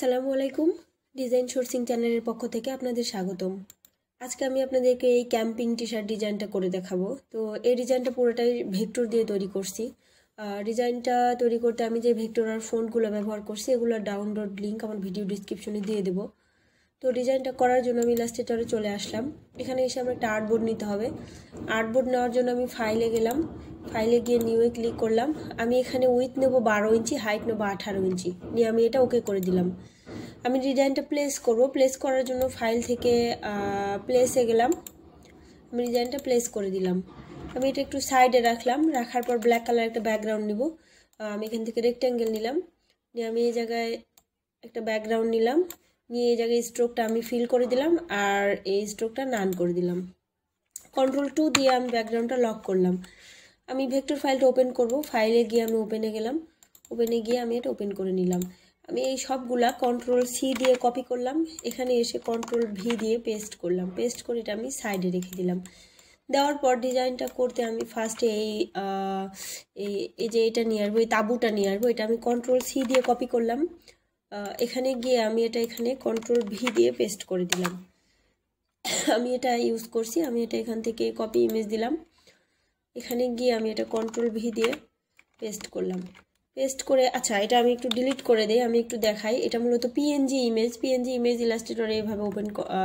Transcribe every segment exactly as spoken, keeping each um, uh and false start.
আসসালামু আলাইকুম design sourcing চ্যানেলের পক্ষ থেকে আপনাদের স্বাগতম। আজকে আমি আপনাদেরকে এই ক্যাম্পিং টি শার্ট ডিজাইনটা করে দেখাবো। তো এই ডিজাইনটা পুরোটাই ভেক্টর দিয়ে তৈরি করছি। ডিজাইনটা তৈরি করতে আমি যে ভেক্টর আর ফন্টগুলো ব্যবহার করছি এগুলোর ডাউনলোড লিঙ্ক আমার ভিডিও ডিসক্রিপশনে দিয়ে দেবো। তো ডিজাইনটা করার জন্য আমি ইলাস্ট্রেটরে চলে আসলাম। এখানে এসে আমার একটা আর্টবোর্ড নিতে হবে। আর্টবোর্ড নেওয়ার জন্য আমি ফাইলে গেলাম, ফাইলে গিয়ে নিউয়ে ক্লিক করলাম। আমি এখানে উইথ নেব বারো ইঞ্চি, হাইট নেব আঠারো ইঞ্চি নিয়ে আমি এটা ওকে করে দিলাম। আমি ডিজাইনটা প্লেস করব। প্লেস করার জন্য ফাইল থেকে প্লেসে গেলাম, আমি ডিজাইনটা প্লেস করে দিলাম। আমি এটা একটু সাইডে রাখলাম, রাখার পর ব্ল্যাক কালার একটা ব্যাকগ্রাউন্ড নিব। আমি এখান থেকে রেক্ট্যাঙ্গেল নিলাম, নিয়ে আমি এই জায়গায় একটা ব্যাকগ্রাউন্ড নিলাম, নিয়ে এই জায়গায় স্ট্রোকটা আমি ফিল করে দিলাম আর এই স্ট্রোকটা নান করে দিলাম। কন্ট্রোল টু দিয়ে আমি ব্যাকগ্রাউন্ডটা লক করলাম। আমি ভেক্টর ফাইলটা ওপেন করব। ফাইলে গিয়ে আমি ওপেনে গেলাম, ওপেনে গিয়ে আমি এটা ওপেন করে নিলাম। আমি এই সবগুলা কন্ট্রোল সি দিয়ে কপি করলাম, এখানে এসে কন্ট্রোল ভি দিয়ে পেস্ট করলাম। পেস্ট করে এটা আমি সাইডে রেখে দিলাম। দেওয়ার পর ডিজাইনটা করতে আমি ফার্স্টে এই এই যে এটা নিয়ে আসবো, এই তাঁবুটা নিয়ে আসবো। এটা আমি কন্ট্রোল সি দিয়ে কপি করলাম, এখানে গিয়ে আমি এটা এখানে কন্ট্রোল ভি দিয়ে পেস্ট করে দিলাম। আমি এটা ইউজ করছি, আমি এটা এখান থেকে কপি ইমেজ দিলাম, এখানে গিয়ে আমি এটা কন্ট্রোল ভি দিয়ে পেস্ট করলাম। পেস্ট করে আচ্ছা এটা আমি একটু ডিলিট করে দিই, আমি একটু দেখাই। এটা মূলত পিএনজি ইমেজ। পিএনজি ইমেজ ইলাস্ট্রেটরে এইভাবে ওপেন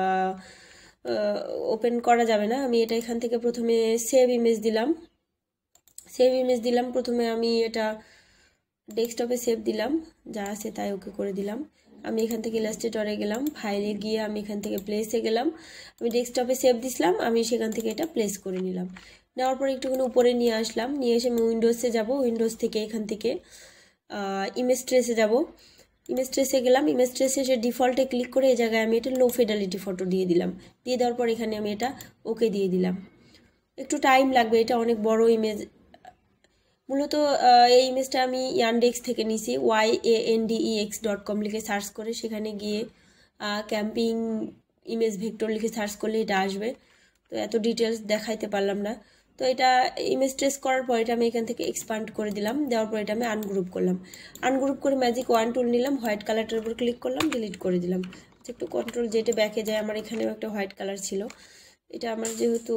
ওপেন করা যাবে না। আমি এটা এখান থেকে প্রথমে সেভ ইমেজ দিলাম, সেভ ইমেজ দিলাম। প্রথমে আমি এটা ডেস্কটপে সেভ দিলাম, যা আছে তাই ওকে করে দিলাম। আমি এখান থেকে ইলাস্ট্রেটরে গেলাম, ফাইলে গিয়ে আমি এখান থেকে প্লেসে গেলাম, আমি ডেস্কটপে সেভ দিছিলাম, আমি সেখান থেকে এটা প্লেস করে নিলাম। নেওয়ার পর একটুখানি উপরে নিয়ে আসলাম, নিয়ে এসে আমি উইন্ডোজে যাব। উইন্ডোজ থেকে এখান থেকে ইমেজ ট্রেসে যাব, ইমেজ ট্রেসে গেলাম। ইমেজ ট্রেসে এসে ডিফল্টে ক্লিক করে এই জায়গায় আমি এটা লো ফিডেলিটি ফটো দিয়ে দিলাম। দিয়ে দেওয়ার পর এখানে আমি এটা ওকে দিয়ে দিলাম। একটু টাইম লাগবে, এটা অনেক বড় ইমেজ। মূলত এই ইমেজটা আমি ইয়ানডেক্স থেকে নিছি, Y A N D E X dot com লিখে সার্চ করে সেখানে গিয়ে ক্যাম্পিং ইমেজ ভেক্টর লিখে সার্চ করলে এটা আসবে। তো এত ডিটেলস দেখাইতে পারলাম না। তো এটা ইমেজ ট্রেস করার পর এটা আমি এখান থেকে এক্সপান্ড করে দিলাম। দেওয়ার পর এটা আমি আনগ্রুপ করলাম, আনগ্রুপ করে ম্যাজিক ওয়ান টুল নিলাম, হোয়াইট কালারটার উপর ক্লিক করলাম, ডিলিট করে দিলাম। একটু কন্ট্রোল যেটা ব্যাকে যায়, আমার এখানেও একটা হোয়াইট কালার ছিল, এটা আমার যেহেতু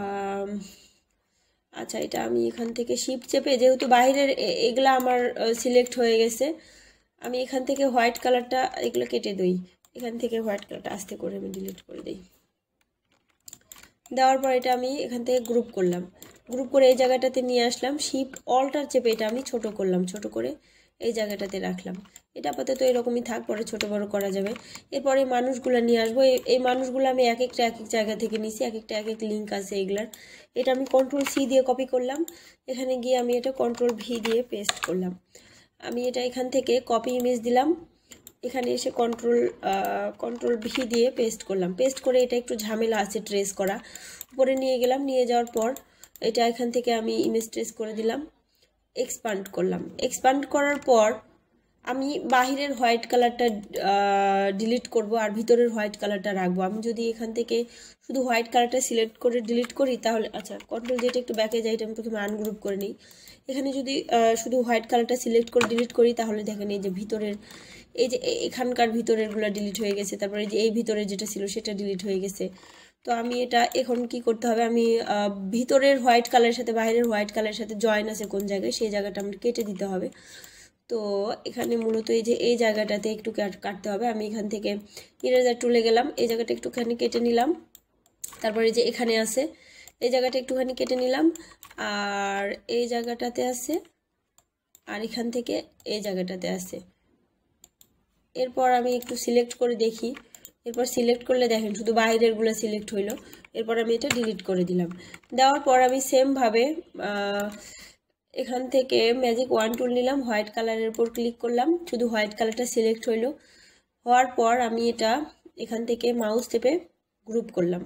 আচ্ছা এটা আমি এখান থেকে শিফট চেপে যেহেতু বাইরের এগুলা আমার সিলেক্ট হয়ে গেছে, আমি এখান থেকে হোয়াইট কালারটা এগুলো কেটে দিই। এখান থেকে হোয়াইট কালারটা আস্তে করে আমি ডিলিট করে দিই। দেওয়ার পর এটা আমি এখান থেকে গ্রুপ করলাম, গ্রুপ করে এই জায়গাটাতে নিয়ে আসলাম, শিফট অল্টার চেপে এটা আমি ছোট করলাম, ছোট করে এই জায়গাটাতে রাখলাম। এটা আপাতত এরকমই থাক, পরে ছোট বড় করা যাবে। এরপরে মানুষগুলো নিয়ে আসবো। এই মানুষগুলো আমি এক একটা এক এক জায়গা থেকে নিছি, এক একটা এক এক লিঙ্ক আছে এগুলার। এটা আমি কন্ট্রোল সি দিয়ে কপি করলাম, এখানে গিয়ে আমি এটা কন্ট্রোল ভি দিয়ে পেস্ট করলাম। আমি এটা এখান থেকে কপি ইমেজ দিলাম, এখানে এসে কন্ট্রোল কন্ট্রোল ভি দিয়ে পেস্ট করলাম। পেস্ট করে এটা একটু ঝামেলা আছে ট্রেস করা, উপরে নিয়ে গেলাম, নিয়ে যাওয়ার পর এটা এখান থেকে আমি ইমেজ ট্রেস করে দিলাম, এক্সপান্ড করলাম। এক্সপান্ড করার পর আমি বাহিরের হোয়াইট কালারটা ডিলিট করব আর ভিতরের হোয়াইট কালারটা রাখবো। আমি যদি এখান থেকে শুধু হোয়াইট কালারটা সিলেক্ট করে ডিলিট করি তাহলে আচ্ছা কন্ট্রোল যেটা একটু ব্যাকে যাই, এটা আমি প্রথমে আনগ্রুপ করে নিই। এখানে যদি শুধু হোয়াইট কালারটা সিলেক্ট করে ডিলিট করি তাহলে দেখেন এই যে ভিতরের এই যে এখানকার ভিতরেরগুলো ডিলিট হয়ে গেছে, তারপরে যে এই ভিতরে যেটা ছিল সেটা ডিলিট হয়ে গেছে। তো আমি এটা এখন কি করতে হবে, আমি ভিতরের হোয়াইট কালারের সাথে বাইরের হোয়াইট কালারের সাথে জয়েন আছে কোন জায়গায় সেই জায়গাটা আমার কেটে দিতে হবে। তো এখানে মূলত এই যে এই জায়গাটাতে একটু কাটতে হবে। আমি এখান থেকে ইরেজার টুলে গেলাম, এই জায়গাটা একটুখানি কেটে নিলাম, তারপরে যে এখানে আছে এই জায়গাটা একটুখানি কেটে নিলাম, আর এই জায়গাটাতে আছে, আর এখান থেকে এই জায়গাটাতে আছে। এরপর আমি একটু সিলেক্ট করে দেখি, এরপর সিলেক্ট করলে দেখেন শুধু বাইরেরগুলো সিলেক্ট হইলো। এরপর আমি এটা ডিলিট করে দিলাম। দেওয়ার পর আমি সেমভাবে এখান থেকে ম্যাজিক ওয়ান টুল নিলাম, হোয়াইট কালারের উপর ক্লিক করলাম, শুধু হোয়াইট কালারটা সিলেক্ট হইলো। হওয়ার পর আমি এটা এখান থেকে মাউস টেপে গ্রুপ করলাম।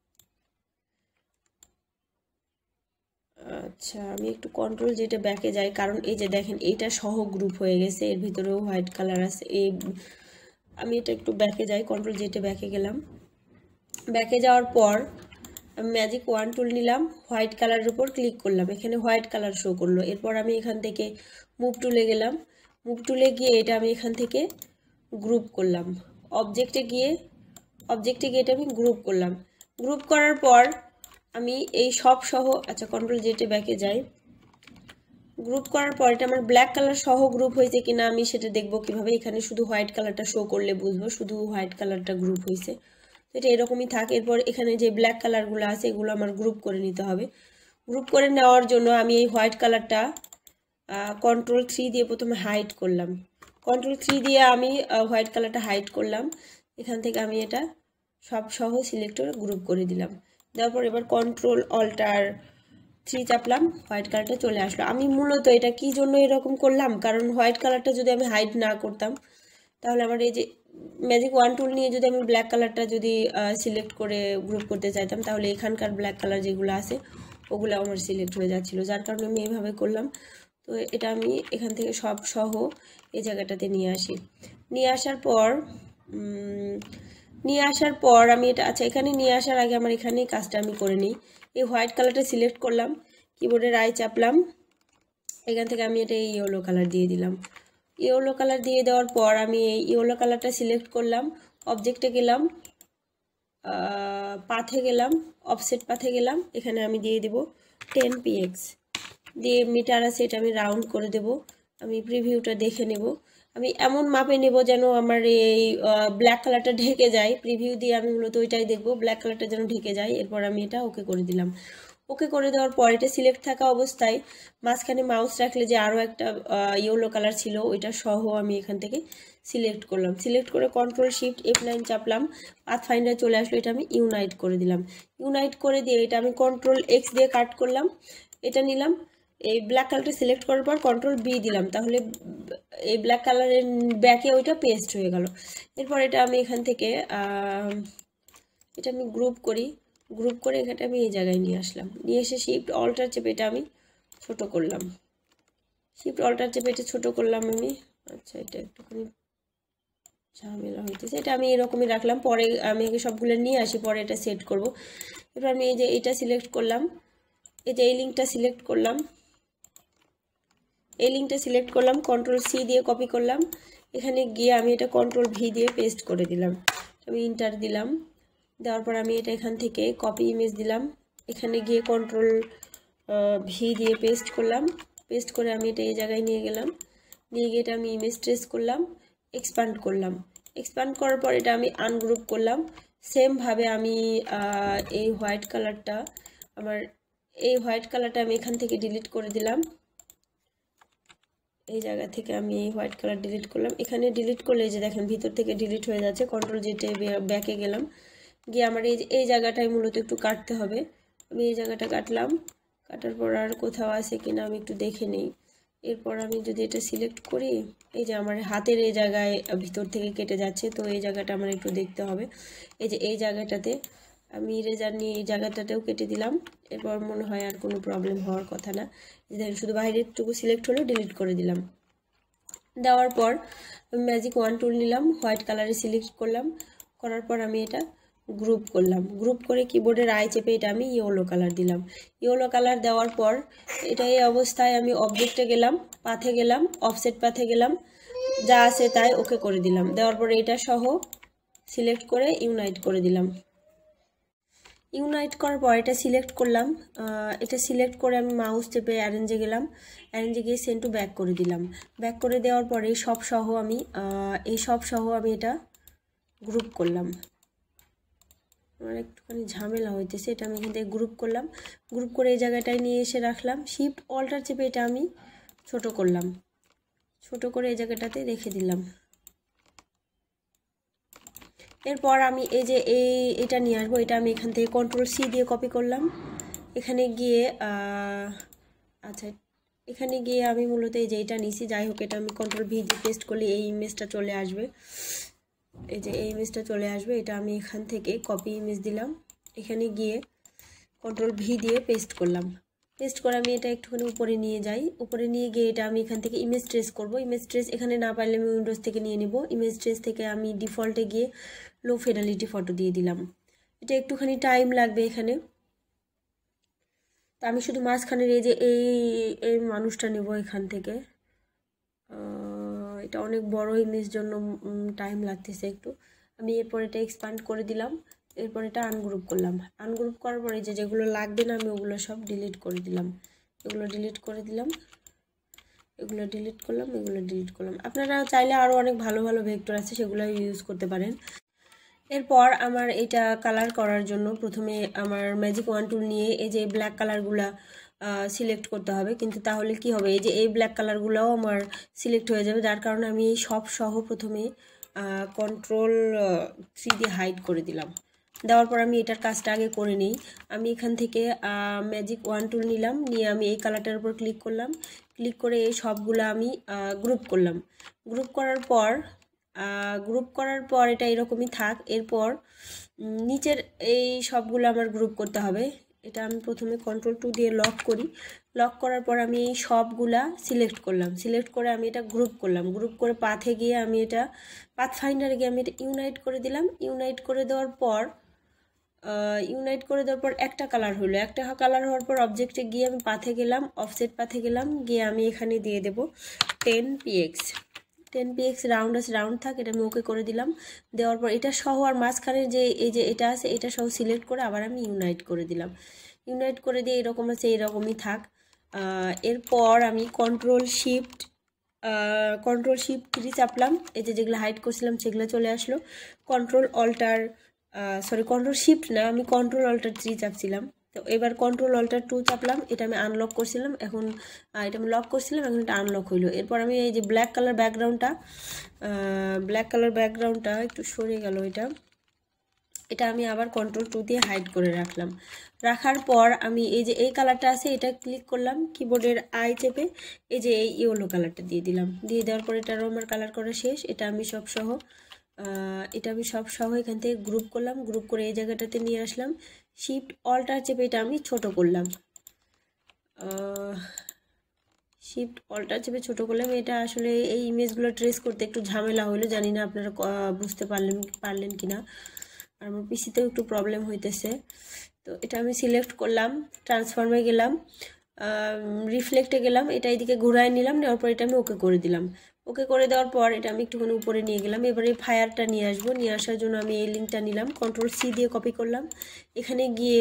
আচ্ছা আমি একটু কন্ট্রোল যেটা ব্যাকে যাই, কারণ এই যে দেখেন এইটা সহ গ্রুপ হয়ে গেছে, এর ভিতরেও হোয়াইট কালার আছে। এই আমি এটা একটু ব্যাকে যাই, কন্ট্রোল যেটা ব্যাকে গেলাম। ব্যাকে যাওয়ার পর আমি ম্যাজিক ওয়ান টুল নিলাম, হোয়াইট কালারের উপর ক্লিক করলাম, এখানে হোয়াইট কালার শো করলো। এরপর আমি এখান থেকে মুভ টুলে গেলাম, মুভ টুলে গিয়ে এটা আমি এখান থেকে গ্রুপ করলাম, অবজেক্টে গিয়ে অবজেক্টে গিয়ে এটা আমি গ্রুপ করলাম। গ্রুপ করার পর আমি এই সব সহ, আচ্ছা কন্ট্রোল জেটে ব্যাকে যাই। গ্রুপ করার পর এটা আমার ব্ল্যাক কালার সহ গ্রুপ হয়েছে কিনা আমি সেটা দেখবো কিভাবে, এখানে শুধু হোয়াইট কালারটা শো করলে বুঝবো শুধু হোয়াইট কালারটা গ্রুপ হয়েছে। তো এটা এরকমই থাকে। এরপর এখানে যে ব্ল্যাক কালারগুলো আছে এগুলো আমার গ্রুপ করে নিতে হবে। গ্রুপ করে নেওয়ার জন্য আমি এই হোয়াইট কালারটা কন্ট্রোল থ্রি দিয়ে প্রথমে হাইড করলাম। কন্ট্রোল থ্রি দিয়ে আমি হোয়াইট কালারটা হাইড করলাম। এখান থেকে আমি এটা সব সহ সিলেক্ট করে গ্রুপ করে দিলাম। দেওয়ার পর এবার কন্ট্রোল অল্টার থ্রি চাপলাম, হোয়াইট কালারটা চলে আসলো। আমি মূলত এটা কি জন্য এরকম করলাম, কারণ হোয়াইট কালারটা যদি আমি হাইড না করতাম তাহলে আমার এই যে ম্যাজিক ওয়ান টুল নিয়ে যদি আমি ব্ল্যাক কালারটা যদি সিলেক্ট করে গ্রুপ করতে চাইতাম তাহলে এখানকার ব্ল্যাক কালার যেগুলো আছে ওগুলো আমার সিলেক্ট হয়ে যাচ্ছিলো, যার কারণে আমি এইভাবে করলাম। তো এটা আমি এখান থেকে সব সহ এই জায়গাটাতে নিয়ে আসি। নিয়ে আসার পর নিয়ে আসার পর আমি এটা, আচ্ছা এখানে নিয়ে আসার আগে আমার এখানেই কাজটা আমি করে নিই। এই হোয়াইট কালারটা সিলেক্ট করলাম, কিবোর্ডের আই চাপলাম, এখান থেকে আমি এটা ইয়েলো কালার দিয়ে দিলাম। ইয়েলো কালার দিয়ে দেওয়ার পর আমি এই ইয়েলো কালারটা সিলেক্ট করলাম, অবজেক্টে গেলাম, পাথে গেলাম, অফসেট পাথে গেলাম, এখানে আমি দিয়ে দেব টেন পি এক্স দিয়ে মিটার আছে এটা আমি রাউন্ড করে দেব। আমি প্রিভিউটা দেখে নেব, আমি এমন মাপে নেব যেন আমার এই ব্ল্যাক কালারটা ঢেকে যায়। প্রিভিউ দিয়ে আমি মূলত ওইটাই দেখবো, ব্ল্যাক কালারটা যেন ঢেকে যায়। এরপর আমি এটা ওকে করে দিলাম। ওকে করে দেওয়ার পর এটা সিলেক্ট থাকা অবস্থায় মাঝখানে মাউস রাখলে যে আরও একটা ইয়েলো কালার ছিল ওইটা সহ আমি এখান থেকে সিলেক্ট করলাম। সিলেক্ট করে কন্ট্রোল শিফট এফ নাইন চাপলাম, পাথ ফাইন্ডার চলে আসলো, এটা আমি ইউনাইট করে দিলাম। ইউনাইট করে দিয়ে এটা আমি কন্ট্রোল এক্স দিয়ে কাট করলাম, এটা নিলাম। এই ব্ল্যাক কালারটা সিলেক্ট করার পর কন্ট্রোল বি দিলাম, তাহলে এই ব্ল্যাক কালারের ব্যাকে ওইটা পেস্ট হয়ে গেল। এরপর এটা আমি এখান থেকে এটা আমি গ্রুপ করি, গ্রুপ করে এখানে আমি এই জায়গায় নিয়ে আসলাম। নিয়ে এসে শিফট অল্টার চেপে এটা আমি ছোট করলাম, শিফট অল্টার চেপে এটা ছোট করলাম আমি। আচ্ছা এটা একটুখানি ঝামেলা হইতেছে, এটা আমি এরকমই রাখলাম। পরে আমি আগে সবগুলো নিয়ে আসি, পরে এটা সেট করব। এবার আমি এই যে এটা সিলেক্ট করলাম, এই যে এই লিঙ্কটা সিলেক্ট করলাম, এই লিঙ্কটা সিলেক্ট করলাম, কন্ট্রোল সি দিয়ে কপি করলাম, এখানে গিয়ে আমি এটা কন্ট্রোল ভি দিয়ে পেস্ট করে দিলাম। আমি ইন্টার দিলাম, দেওয়ার পর আমি এটা এখান থেকে কপি ইমেজ দিলাম, এখানে গিয়ে কন্ট্রোল ভি দিয়ে পেস্ট করলাম। পেস্ট করে আমি এটা এই জায়গায় নিয়ে গেলাম, নিয়ে গিয়ে এটা আমি ইমেজ ট্রেস করলাম, এক্সপ্যান্ড করলাম। এক্সপ্যান্ড করার পর এটা আমি আনগ্রুপ করলাম। সেমভাবে আমি এই হোয়াইট কালারটা আমার এই হোয়াইট কালারটা আমি এখান থেকে ডিলিট করে দিলাম। এই জায়গা থেকে আমি এই হোয়াইট কালার ডিলিট করলাম। এখানে ডিলিট করলে যে দেখেন ভিতর থেকে ডিলিট হয়ে যাচ্ছে। কন্ট্রোল জেটে ব্যাকে গেলাম, গিয়ে আমার এই এই জায়গাটায় মূলত একটু কাটতে হবে। আমি এই জায়গাটা কাটলাম, কাটার পর আর কোথাও আছে কিনা আমি একটু দেখে নিই। এরপর আমি যদি এটা সিলেক্ট করি, এই যে আমার হাতের এই জায়গায় ভিতর থেকে কেটে যাচ্ছে, তো এই জায়গাটা আমার একটু দেখতে হবে। এই যে এই জায়গাটাতে আমি ইরেজার নিয়ে এই জায়গাটাতেও কেটে দিলাম। এরপর মনে হয় আর কোনো প্রবলেম হওয়ার কথা না। দেখেন শুধু বাইরেরটুকু সিলেক্ট হলো, ডিলিট করে দিলাম। দেওয়ার পর আমি ম্যাজিক ওয়ান টুল নিলাম, হোয়াইট কালারে সিলেক্ট করলাম, করার পর আমি এটা গ্রুপ করলাম। গ্রুপ করে কিবোর্ডের আই চেপে এটা আমি ইয়েলো কালার দিলাম। ইয়েলো কালার দেওয়ার পর এটা এই অবস্থায় আমি অবজেক্টে গেলাম, পাথে গেলাম, অফসেট পাথে গেলাম, যা আছে তাই ওকে করে দিলাম। দেওয়ার পরে এটা সহ সিলেক্ট করে ইউনাইট করে দিলাম। ইউনাইট করার পর এটা সিলেক্ট করলাম, এটা সিলেক্ট করে আমি মাউস চেপে অ্যারেঞ্জে গেলাম, অ্যারেঞ্জে গিয়ে সেন্ড টু ব্যাক করে দিলাম। ব্যাক করে দেওয়ার পরে সব সহ আমি এই সব সহ আমি এটা গ্রুপ করলাম। আমার একটুখানি ঝামেলা হইতেছে, এটা আমি এখান থেকে গ্রুপ করলাম। গ্রুপ করে এই জায়গাটায় নিয়ে এসে রাখলাম, শিফট অল্টার চেপে এটা আমি ছোট করলাম, ছোট করে এই জায়গাটাতে রেখে দিলাম। এরপর আমি এই যে এই এটা নিয়ে আসবো, এটা আমি এখান থেকে কন্ট্রোল সি দিয়ে কপি করলাম। এখানে গিয়ে আচ্ছা এখানে গিয়ে আমি মূলত এই যে এটা নিছি, যাই হোক এটা আমি কন্ট্রোল ভি দিয়ে পেস্ট করলে এই ইমেজটা চলে আসবে। এই যে এই ইমেজটা চলে আসবে, এটা আমি এখান থেকে কপি ইমেজ দিলাম, এখানে গিয়ে কন্ট্রোল ভি দিয়ে পেস্ট করলাম। পেস্ট করে আমি এটা একটুখানি উপরে নিয়ে যাই, উপরে নিয়ে গিয়ে এটা আমি এখান থেকে ইমেজ ট্রেস করব। ইমেজ ট্রেস এখানে না পারলে আমি উইন্ডোজ থেকে নিয়ে নেব। ইমেজ ট্রেস থেকে আমি ডিফল্টে গিয়ে লো ফিডেলিটি ফটো দিয়ে দিলাম। এটা একটুখানি টাইম লাগবে এখানে, তা আমি শুধু মাঝখানের এই যে এই এই মানুষটা নেব এখান থেকে, এটা অনেক বড় ইমেজ জন্য টাইম লাগতেছে একটু। আমি এরপর এটা এক্সপ্যান্ড করে দিলাম, এরপর এটা আনগ্রুপ করলাম। আনগ্রুপ করার পরে যে যেগুলো লাগবে না আমি ওগুলো সব ডিলিট করে দিলাম। এগুলো ডিলিট করে দিলাম, এগুলো ডিলিট করলাম, এগুলো ডিলিট করলাম। আপনারা চাইলে আরও অনেক ভালো ভালো ভেক্টর আছে, সেগুলো ইউজ করতে পারেন। এরপর আমার এটা কালার করার জন্য প্রথমে আমার ম্যাজিক ওয়ান টুল নিয়ে এই যে ব্ল্যাক কালারগুলা সিলেক্ট করতে হবে। কিন্তু তাহলে কি হবে, এই যে এই ব্ল্যাক কালারগুলোও আমার সিলেক্ট হয়ে যাবে, যার কারণে আমি এই সব সহ প্রথমে কন্ট্রোল থ্রি দিয়ে হাইড করে দিলাম। দেওয়ার পর আমি এটার কাজটা আগে করে নিই। আমি এখান থেকে ম্যাজিক ওয়ান টুল নিলাম, নিয়ে আমি এই কালারটার উপর ক্লিক করলাম। ক্লিক করে এই সবগুলো আমি গ্রুপ করলাম। গ্রুপ করার পর গ্রুপ করার পর এটা এরকমই থাক। এরপর নিচের এই সবগুলো আমার গ্রুপ করতে হবে। এটা আমি প্রথমে কন্ট্রোল টু দিয়ে লক করি। লক করার পর আমি এই সবগুলা সিলেক্ট করলাম। সিলেক্ট করে আমি এটা গ্রুপ করলাম। গ্রুপ করে পাথে গিয়ে আমি এটা পাথ ফাইন্ডারে গিয়ে আমি এটা ইউনাইট করে দিলাম। ইউনাইট করে দেওয়ার পর ইউনাইট করে দেওয়ার পর একটা কালার হলো। একটা কালার হওয়ার পর অবজেক্টে গিয়ে আমি পাথে গেলাম, অফসেট পাথে গেলাম, গিয়ে আমি এখানে দিয়ে দেব ten P X. Ten P X round আছে, রাউন্ড থাক, এটা আমি ওকে করে দিলাম। দেওয়ার পর এটা সহ আর মাঝখানে যে এই যে এটা আছে এটা সহ সিলেক্ট করে আবার আমি ইউনাইট করে দিলাম। ইউনাইট করে দিয়ে এরকম আছে, এরকমই থাক। এরপর আমি control shift control shift three চাপলাম। এই যে যেগুলো হাইড করছিলাম সেগুলো চলে আসলো। Control alter sorry control shift না, আমি কন্ট্রোল অল্টার থ্রি চাপছিলাম। তো এবার কন্ট্রোল অল্টার টু চাপলাম, এটা আমি আনলক করছিলাম, এখন এটা আমি লক করছিলাম, এখন এটা আনলক হইলো। এরপর আমি এই যে ব্ল্যাক কালার ব্যাকগ্রাউন্ডটা ব্ল্যাক কালার ব্যাকগ্রাউন্ডটা একটু সরে গেল, এটা এটা আমি আবার কন্ট্রোল টু দিয়ে হাইড করে রাখলাম। রাখার পর আমি এই যে এই কালারটা আছে এটা ক্লিক করলাম, কিবোর্ডের আই চেপে এই যে এই ইয়েলো কালারটা দিয়ে দিলাম। দিয়ে দেওয়ার পর এটারও আমার কালার করা শেষ। এটা আমি সব সহ এটা আমি সব সহ এখান থেকে গ্রুপ করলাম। গ্রুপ করে এই জায়গাটাতে নিয়ে আসলাম। শিফট অল্টার চেপে এটা আমি ছোট করলাম। শিফট অল্টার চেপে ছোট করলাম। এটা আসলে এই ইমেজগুলো ট্রেস করতে একটু ঝামেলা হলো, জানি না আপনারা বুঝতে পারলেন পারলেন কিনা। আর আমার পিসিতেও একটু প্রবলেম হইতেছে। তো এটা আমি সিলেক্ট করলাম, ট্রান্সফর্মে গেলাম, রিফ্লেক্টে গেলাম, এটা এদিকে ঘুরাই নিলাম। নেওয়ার পর এটা আমি ওকে করে দিলাম। ওকে করে দেওয়ার পর এটা আমি একটুখানি উপরে নিয়ে গেলাম। এবারে ফায়ারটা নিয়ে আসবো। নিয়ে আসার জন্য আমি এই লিঙ্কটা নিলাম, কন্ট্রোল সি দিয়ে কপি করলাম। এখানে গিয়ে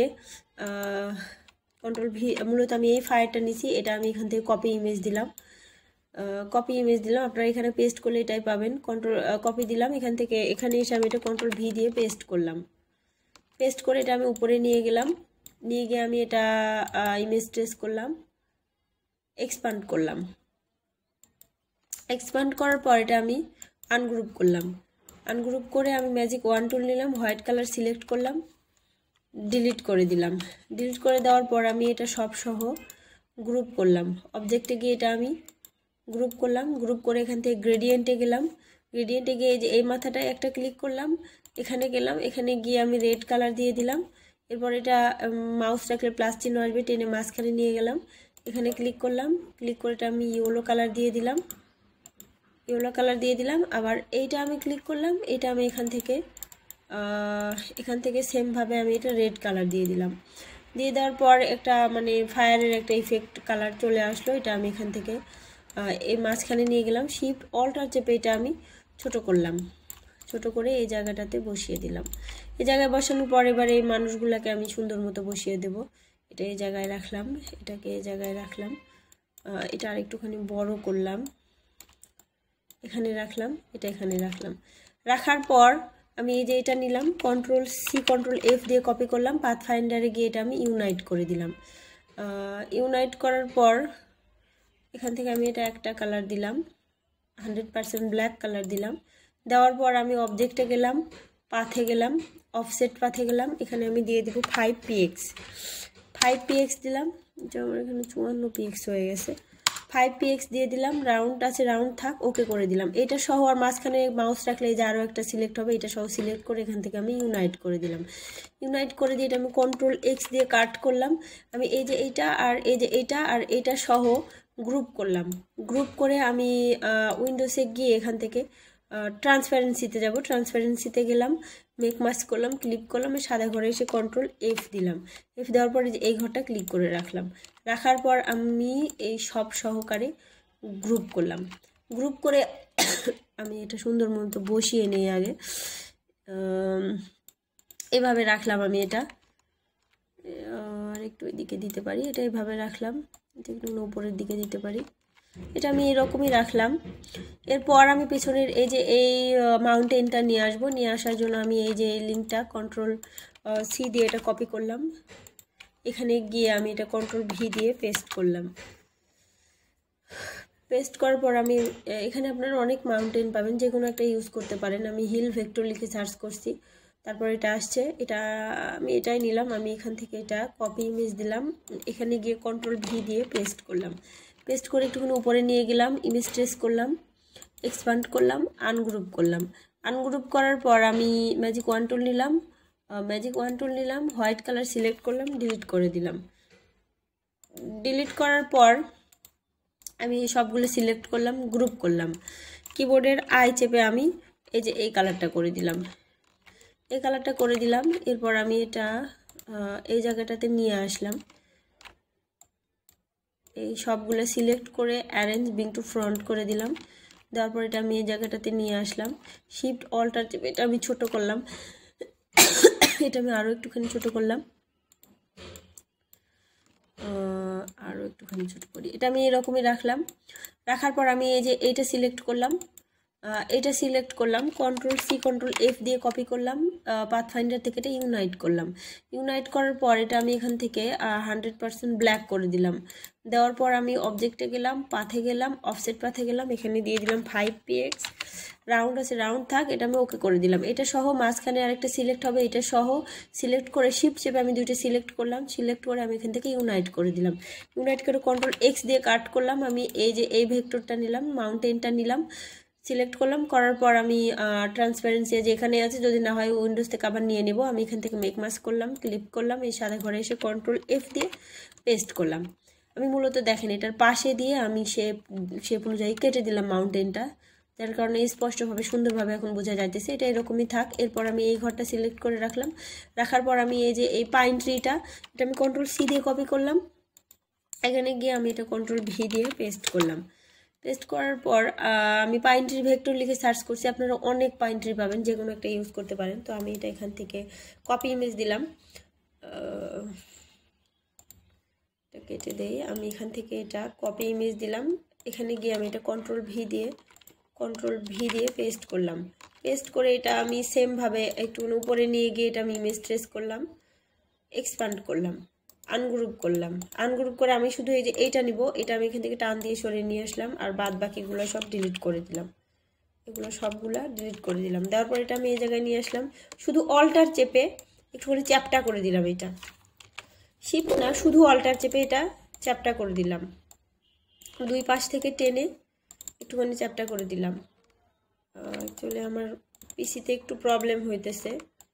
কন্ট্রোল ভি, মূলত আমি এই ফায়ারটা নিছি, এটা আমি এখান থেকে কপি ইমেজ দিলাম। কপি ইমেজ দিলাম, আপনারা এখানে পেস্ট করলে এটাই পাবেন। কন্ট্রোল কপি দিলাম, এখান থেকে এখানে এসে আমি এটা কন্ট্রোল ভি দিয়ে পেস্ট করলাম। পেস্ট করে এটা আমি উপরে নিয়ে গেলাম। নিয়ে গিয়ে আমি এটা ইমেজ ট্রেস করলাম, এক্সপ্যান্ড করলাম। এক্সপ্যান্ড করার পর এটা আমি আনগ্রুপ করলাম। আনগ্রুপ করে আমি ম্যাজিক ওয়ান টুল নিলাম, হোয়াইট কালার সিলেক্ট করলাম, ডিলিট করে দিলাম। ডিলিট করে দেওয়ার পর আমি এটা সব সহ গ্রুপ করলাম। অবজেক্টে গিয়ে এটা আমি গ্রুপ করলাম। গ্রুপ করে এখান থেকে গ্রেডিয়েন্টে গেলাম। গ্রেডিয়েন্টে গিয়ে এই যে এই মাথাটায় একটা ক্লিক করলাম, এখানে গেলাম, এখানে গিয়ে আমি রেড কালার দিয়ে দিলাম। এরপর এটা মাউস রাখলে প্লাস চিহ্ন আসবে, টেনে মাঝখানে নিয়ে গেলাম, এখানে ক্লিক করলাম। ক্লিক করে এটা আমি ইয়েলো কালার দিয়ে দিলাম, ইয়েলো কালার দিয়ে দিলাম। আবার এইটা আমি ক্লিক করলাম, এটা আমি এখান থেকে এখান থেকে সেমভাবে আমি এটা রেড কালার দিয়ে দিলাম। দিয়ে দেওয়ার পর একটা মানে ফায়ারের একটা ইফেক্ট কালার চলে আসলো। এটা আমি এখান থেকে এই মাঝখানে নিয়ে গেলাম, শিফট অল্টার চেপে এটা আমি ছোট করলাম। ছোট করে এই জায়গাটাতে বসিয়ে দিলাম। এই জায়গায় বসানোর পর এবার এই মানুষগুলোকে আমি সুন্দর মতো বসিয়ে দেব। এটা এই জায়গায় রাখলাম, এটাকে এই জায়গায় রাখলাম, এটা আর একটুখানি বড় করলাম, এখানে রাখলাম, এটা এখানে রাখলাম। রাখার পর আমি এই যে এটা নিলাম, কন্ট্রোল সি কন্ট্রোল এফ দিয়ে কপি করলাম, পাথ ফাইন্ডারে গিয়ে এটা আমি ইউনাইট করে দিলাম। ইউনাইট করার পর এখান থেকে আমি এটা একটা কালার দিলাম, হান্ড্রেড পারসেন্ট ব্ল্যাক কালার দিলাম। দেওয়ার পর আমি অবজেক্টে গেলাম, পাথে গেলাম, অফসেট পাথে গেলাম, এখানে আমি দিয়ে দেবো ফাইভ পিএক্স। ফাইভ পিএক্স দিলাম, যে আমার এখানে চুয়ান্ন পিএক্স হয়ে গেছে। ফাইভ পিএক্স দিয়ে দিলাম, রাউন্ড আছে রাউন্ড থাক, ওকে করে দিলাম। এটা সহ আর মাঝখানে মাউস রাখলে এই যে আরও একটা সিলেক্ট হবে, এটা সহ সিলেক্ট করে এখান থেকে আমি ইউনাইট করে দিলাম। ইউনাইট করে দিয়ে এটা আমি কন্ট্রোল এক্স দিয়ে কাট করলাম। আমি এই যে এইটা আর এই যে এইটা আর এইটা সহ গ্রুপ করলাম। গ্রুপ করে আমি উইন্ডোজে গিয়ে এখান থেকে ট্রান্সপারেন্সিতে যাব। ট্রান্সপারেন্সিতে গেলাম, মেক মাস্ক করলাম, ক্লিক করলাম, সাদা ঘরে এসে কন্ট্রোল এফ দিলাম। এফ দেওয়ার পরে এই ঘরটা ক্লিক করে রাখলাম। রাখার পর আমি এই সব সহকারে গ্রুপ করলাম। গ্রুপ করে আমি এটা সুন্দর মতো বসিয়ে নিই আগে। এভাবে রাখলাম আমি এটা, আর একটু এদিকে দিতে পারি, এটা এভাবে রাখলাম, এটা একটু উপরের দিকে দিতে পারি, এটা আমি এরকমই রাখলাম। এরপর আমি পেছনের এই যে এই মাউন্টেনটা নিয়ে আসবো, নিয়ে আসার জন্য আমি এই যে এই লিঙ্কটা কন্ট্রোল সি দিয়ে এটা কপি করলাম, এখানে গিয়ে আমি এটা কন্ট্রোল ভি দিয়ে পেস্ট করলাম। পেস্ট করার পর আমি এখানে আপনারা অনেক মাউন্টেন পাবেন, যে কোনো একটা ইউজ করতে পারেন। আমি হিল ভেক্টর লিখে সার্চ করছি, তারপর এটা আসছে, এটা আমি এটাই নিলাম। আমি এখান থেকে এটা কপি ইমেজ দিলাম, এখানে গিয়ে কন্ট্রোল ভি দিয়ে পেস্ট করলাম। পেস্ট করে একটুখানি উপরে নিয়ে গেলাম, ইমেজ ট্রেস করলাম, এক্সপান্ড করলাম, আনগ্রুপ করলাম। আনগ্রুপ করার পর আমি ম্যাজিক ওয়ান টুল নিলাম, ম্যাজিক ওয়ান টুল নিলাম, হোয়াইট কালার সিলেক্ট করলাম, ডিলিট করে দিলাম। ডিলিট করার পর আমি সবগুলো সিলেক্ট করলাম, গ্রুপ করলাম। কিবোর্ডের আই চেপে আমি এই যে এই কালারটা করে দিলাম, এই কালারটা করে দিলাম। এরপর আমি এটা এই জায়গাটাতে নিয়ে আসলাম, এই সবগুলো সিলেক্ট করে অ্যারেঞ্জ বিং টু ফ্রন্ট করে দিলাম। দেওয়ার পর এটা আমি এই জায়গাটাতে নিয়ে আসলাম, শিফট অল্টার চেপে এটা আমি ছোট করলাম, এটা আমি আরও একটুখানি ছোট করলাম, আরও একটুখানি ছোট করি, এটা আমি এরকমই রাখলাম। রাখার পর আমি এই যে এইটা সিলেক্ট করলাম, এটা সিলেক্ট করলাম, কন্ট্রোল সি কন্ট্রোল এফ দিয়ে কপি করলাম, পাথফাইন্ডার থেকে এটা ইউনাইট করলাম। ইউনাইট করার পর এটা আমি এখান থেকে হান্ড্রেড পার্সেন্ট ব্ল্যাক করে দিলাম। দেওয়ার পর আমি অবজেক্টে গেলাম, পাথে গেলাম, অফসেট পাথে গেলাম, এখানে দিয়ে দিলাম ফাইভ পি এক্স, রাউন্ড আছে রাউন্ড থাক, এটা আমি ওকে করে দিলাম। এটা সহ মাঝখানে আরেকটা সিলেক্ট হবে, এটা সহ সিলেক্ট করে শিফট চেপে আমি দুইটা সিলেক্ট করলাম, সিলেক্ট করে আমি এখান থেকে ইউনাইট করে দিলাম। ইউনাইট করে কন্ট্রোল এক্স দিয়ে কাট করলাম। আমি এই যে এই ভেক্টরটা নিলাম, মাউন্টেনটা নিলাম, সিলেক্ট করলাম, করার পর আমি ট্রান্সপারেন্সি যে এখানে আছে, যদি না হয় উইন্ডোজ থেকে আবার নিয়ে নেব। আমি এখান থেকে মেক মাস্ক করলাম, ক্লিক করলাম, এই সাদা ঘরে এসে কন্ট্রোল এফ দিয়ে পেস্ট করলাম। আমি মূলত দেখেন এটার পাশে দিয়ে আমি শেপ শেপ অনুযায়ী কেটে দিলাম মাউন্টেনটা, যার কারণে স্পষ্টভাবে সুন্দরভাবে এখন বোঝা যাইতেছে। এটা এরকমই থাক। এরপর আমি এই ঘরটা সিলেক্ট করে রাখলাম, রাখার পর আমি এই যে এই পাইন ট্রিটা, এটা আমি কন্ট্রোল সি দিয়ে কপি করলাম, এখানে গিয়ে আমি এটা কন্ট্রোল ভি দিয়ে পেস্ট করলাম। পেস্ট করার পর আমি পাইন ট্রি ভেক্টর লিখে সার্চ করছি, আপনারা অনেক পাইন ট্রি পাবেন, যে কোনো একটা ইউজ করতে পারেন। তো আমি এটা এখান থেকে কপি ইমেজ দিলাম, এটা কেটে দেই, আমি এখান থেকে এটা কপি ইমেজ দিলাম, এখানে গিয়ে আমি এটা কন্ট্রোল ভি দিয়ে কন্ট্রোল ভি দিয়ে পেস্ট করলাম। পেস্ট করে এটা আমি সেমভাবে একটু উপরে নিয়ে গিয়ে এটা আমি ইমেজ ট্রেস করলাম, এক্সপ্যান্ড করলাম, আনগ্রুপ করলাম। আনগ্রুপ করে আমি শুধু এই যে এইটা নিব, এটা আমি এখান থেকে টান দিয়ে সরিয়ে নিয়ে আসলাম, আর বাদ বাকিগুলো সব ডিলিট করে দিলাম, এগুলো সবগুলা ডিলিট করে দিলাম। দেওয়ার পর এটা আমি এই জায়গায় নিয়ে আসলাম, শুধু অল্টার চেপে একটুখানি চ্যাপটা করে দিলাম, এটা শিফট না, শুধু অল্টার চেপে এটা চ্যাপটা করে দিলাম, দুই পাশ থেকে টেনে একটুখানি চ্যাপটা করে দিলাম। অ্যাকচুয়ালি আমার পিসিতে একটু প্রবলেম হইতেছে,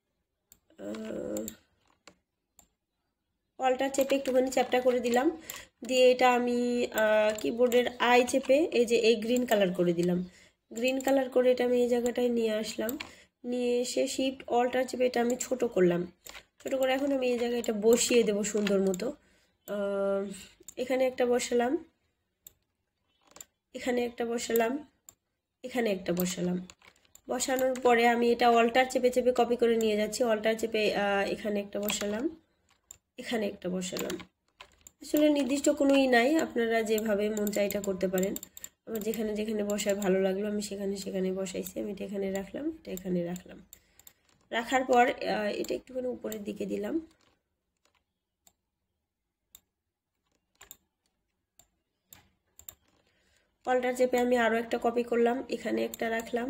অল্টার চেপে একটুখানি চ্যাপটা করে দিলাম, দিয়ে এটা আমি কিবোর্ডের আই চেপে এই যে এই গ্রিন কালার করে দিলাম। গ্রিন কালার করে এটা আমি এই জায়গাটায় নিয়ে আসলাম, নিয়ে এসে শিফট অল্টার চেপে এটা আমি ছোট করলাম। ছোট করে এখন আমি এই জায়গায় এটা বসিয়ে দেব সুন্দর মতো। এখানে একটা বসালাম, এখানে একটা বসালাম, এখানে একটা বসালাম। বসানোর পরে আমি এটা অল্টার চেপে চেপে কপি করে নিয়ে যাচ্ছি, অল্টার চেপে এখানে একটা বসালাম, এখানে একটা বসালাম। আসলে নির্দিষ্ট কোনো ই নাই, আপনারা যেভাবে মন চায় এটা করতে পারেন। আমার যেখানে যেখানে বসায় ভালো লাগলো আমি সেখানে সেখানে বসাইছি। আমি এটা এখানে রাখলাম, এটা এখানে রাখলাম। রাখার পর এটা একটুখানি উপরের দিকে দিলাম, অল্টার চেপে আমি আরও একটা কপি করলাম, এখানে একটা রাখলাম,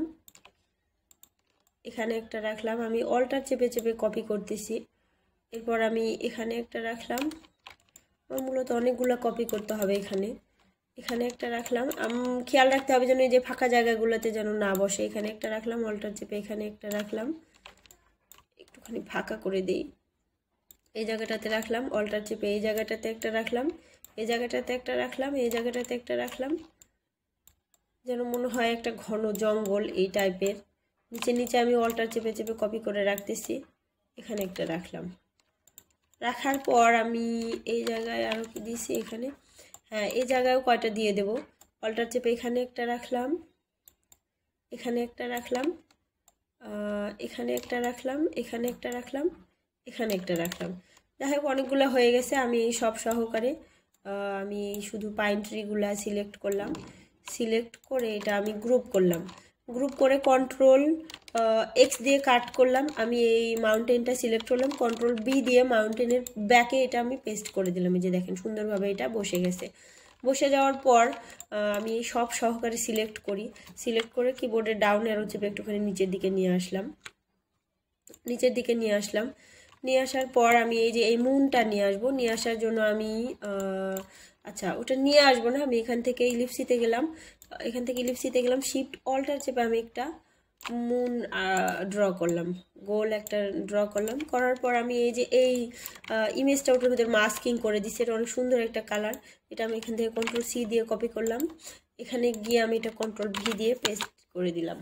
এখানে একটা রাখলাম। আমি অল্টার চেপে চেপে কপি করতেছি। এরপর আমি এখানে একটা রাখলাম, আমার মূলত অনেকগুলো কপি করতে হবে। এখানে এখানে একটা রাখলাম, খেয়াল রাখতে হবে যেন এই যে ফাঁকা জায়গাগুলোতে যেন না বসে। এখানে একটা রাখলাম, অল্টার চেপে এখানে একটা রাখলাম, একটুখানি ফাঁকা করে দিই, এই জায়গাটাতে রাখলাম, অল্টার চেপে এই জায়গাটাতে একটা রাখলাম, এই জায়গাটাতে একটা রাখলাম, এই জায়গাটাতে একটা রাখলাম, যেন মনে হয় একটা ঘন জঙ্গল এই টাইপের। নিচে নিচে আমি অল্টার চেপে চেপে কপি করে রাখতেছি, এখানে একটা রাখলাম। রাখার পর আমি এই জায়গায় আরও কি দিয়েছি, এখানে হ্যাঁ এই জায়গায়ও কয়টা দিয়ে দেব। অল্টার চেপে এখানে একটা রাখলাম, এখানে একটা রাখলাম, এখানে একটা রাখলাম, এখানে একটা রাখলাম, এখানে একটা রাখলাম। যাই হোক অনেকগুলো হয়ে গেছে। আমি এই সব সহকারে আমি শুধু পাইন ট্রিগুলো সিলেক্ট করলাম, সিলেক্ট করে এটা আমি গ্রুপ করলাম, গ্রুপ করে কন্ট্রোল এক্স দিয়ে কাট করলাম। আমি এই মাউন্টেনটা সিলেক্ট করলাম, কন্ট্রোল বি দিয়ে মাউন্টেনের ব্যাকে এটা আমি পেস্ট করে দিলাম। এই যে দেখেন সুন্দরভাবে এটা বসে গেছে। বসে যাওয়ার পর আমি এই সব সহকারে সিলেক্ট করি, সিলেক্ট করে কিবোর্ডের ডাউন অ্যারো চেপে একটুখানি নিচের দিকে নিয়ে আসলাম, নিচের দিকে নিয়ে আসলাম। নিয়ে আসার পর আমি এই যে এই মুনটা নিয়ে আসবো, নিয়ে আসার জন্য আমি আচ্ছা ওটা নিয়ে আসবো না, আমি এখান থেকে ইলিপসিতে গেলাম, এখান থেকে ইলিপসিতে গেলাম, শিফট অল্টার চেপে আমি একটা মুন ড্র করলাম, গোল একটা ড্র করলাম। করার পর আমি এই যে এই ইমেজটা ওটার মধ্যে মাস্কিং করে দিচ্ছি, এটা অনেক সুন্দর একটা কালার। এটা আমি এখান থেকে কন্ট্রোল সি দিয়ে কপি করলাম, এখানে গিয়ে আমি এটা কন্ট্রোল ভি দিয়ে পেস্ট করে দিলাম।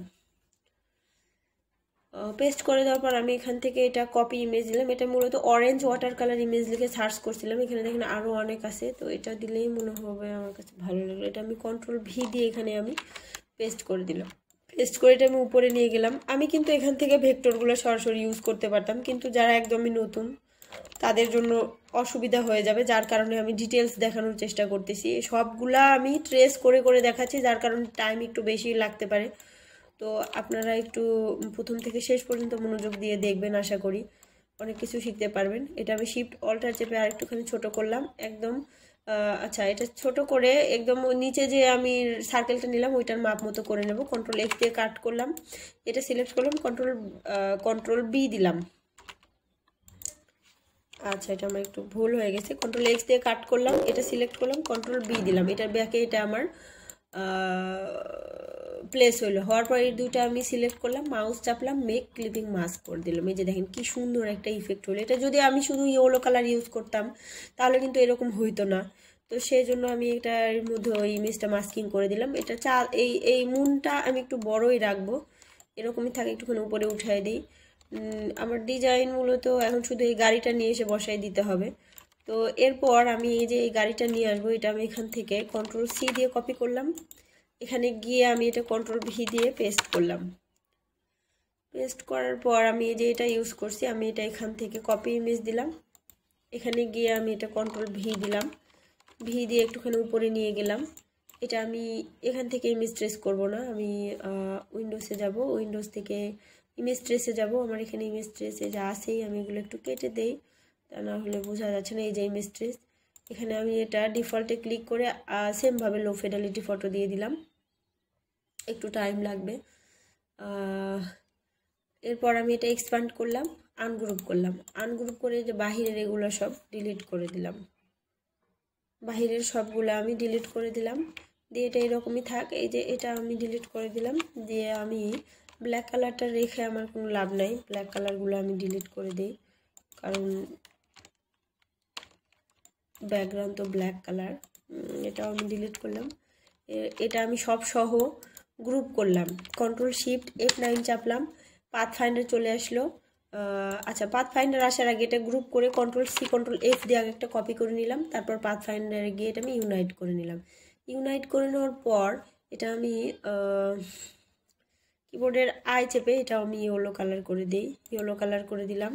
পেস্ট করে দেওয়ার পর আমি এখান থেকে এটা কপি ইমেজ দিলাম। এটা মূলত অরেঞ্জ ওয়াটার কালার ইমেজ লিখে সার্চ করছিলাম, এখানে দেখেন আরও অনেক আছে, তো এটা দিলেই মনে হবে আমার কাছে ভালো লাগলো। এটা আমি কন্ট্রোল ভি দিয়ে এখানে আমি পেস্ট করে দিলাম, পেস্ট করে এটা আমি উপরে নিয়ে গেলাম। আমি কিন্তু এখান থেকে ভেক্টরগুলো সরাসরি ইউজ করতে পারতাম, কিন্তু যারা একদমই নতুন তাদের জন্য অসুবিধা হয়ে যাবে, যার কারণে আমি ডিটেলস দেখানোর চেষ্টা করতেছি। সবগুলা আমি ট্রেস করে করে দেখাচ্ছি, যার কারণে টাইম একটু বেশি লাগতে পারে। তো আপনারা একটু প্রথম থেকে শেষ পর্যন্ত মনোযোগ দিয়ে দেখবেন, আশা করি অনেক কিছু শিখতে পারবেন। এটা আমি শিফট অল্টার চেপে আর একটুখানি ছোটো করলাম একদম। আচ্ছা এটা ছোট করে একদম নিচে যে আমি সার্কেলটা নিলাম ওইটার মাপ মতো করে নেব। কন্ট্রোল এক্স দিয়ে কাট করলাম, এটা সিলেক্ট করলাম, কন্ট্রোল কন্ট্রোল বি দিলাম। আচ্ছা এটা আমার একটু ভুল হয়ে গেছে, কন্ট্রোল এক্স দিয়ে কাট করলাম, এটা সিলেক্ট করলাম, কন্ট্রোল বি দিলাম, এটার ব্যাকে এটা আমার প্লেস হইলো। হওয়ার পর এই দুইটা আমি সিলেক্ট করলাম, মাউস চাপলাম, মেক ক্লিপিং মাস্ক করে দিলাম। এই যে দেখেন কি সুন্দর একটা ইফেক্ট হলো। এটা যদি আমি শুধু ইয়েলো কালার ইউজ করতাম তাহলে কিন্তু এরকম হইতো না, তো সেই জন্য আমি এটার মধ্যে ওই ইমেজটা মাস্কিং করে দিলাম। এটা চা এই এই মুনটা আমি একটু বড়ই রাখবো, এরকমই থাকে, একটুখানি উপরে উঠাই দিই। আমার ডিজাইন মূলত এখন শুধু এই গাড়িটা নিয়ে এসে বসাই দিতে হবে। তো এরপর আমি এই যে এই গাড়িটা নিয়ে আসবো, এটা আমি এখান থেকে কন্ট্রোল সি দিয়ে কপি করলাম, এখানে গিয়ে আমি এটা কন্ট্রোল ভি দিয়ে পেস্ট করলাম। পেস্ট করার পর আমি এই যে এটা ইউজ করছি, আমি এটা এখান থেকে কপি ইমেজ দিলাম, এখানে গিয়ে আমি এটা কন্ট্রোল ভি দিলাম, ভি দিয়ে একটুখানি উপরে নিয়ে গেলাম। এটা আমি এখান থেকে ইমেজ ট্রেস করব না, আমি উইন্ডোজে যাব, উইন্ডোজ থেকে ইমেজ ট্রেসে যাব। আমার এখানে ইমেজ ট্রেসে যা আছেই আমি এগুলো একটু কেটে দেই, তা না হলে বোঝা যাচ্ছে না। এই যে ইমেজ ট্রেস, এখানে আমি এটা ডিফল্টে ক্লিক করে সেমভাবে লো ফিডেলিটি ফটো দিয়ে দিলাম, একটু টাইম লাগবে। এরপর আমি এটা এক্সপ্যান্ড করলাম, আনগ্রুপ করলাম, আনগ্রুপ করে যে বাহিরের এগুলো সব ডিলিট করে দিলাম, বাহিরের সবগুলো আমি ডিলিট করে দিলাম, দিয়ে এটা এরকমই থাক। এই যে এটা আমি ডিলিট করে দিলাম, দিয়ে আমি ব্ল্যাক কালারটা রেখে আমার কোনো লাভ নাই, ব্ল্যাক কালারগুলো আমি ডিলিট করে দিই, কারণ ব্যাকগ্রাউন্ড তো ব্ল্যাক কালার। এটাও আমি ডিলিট করলাম। এটা আমি সব সহ গ্রুপ করলাম, কন্ট্রোল শিফট এফ নাইন চাপলাম, পাথ ফাইন্ডার চলে আসলো। আচ্ছা পাথ ফাইন্ডার আসার আগে এটা গ্রুপ করে কন্ট্রোল সি কন্ট্রোল এফ দিয়ে আগে একটা কপি করে নিলাম, তারপর পাথ ফাইন্ডারে গিয়ে এটা আমি ইউনাইট করে নিলাম। ইউনাইট করে নেওয়ার পর এটা আমি কিবোর্ডের আই চেপে এটা আমি ইয়েলো কালার করে দিই, ইয়েলো কালার করে দিলাম।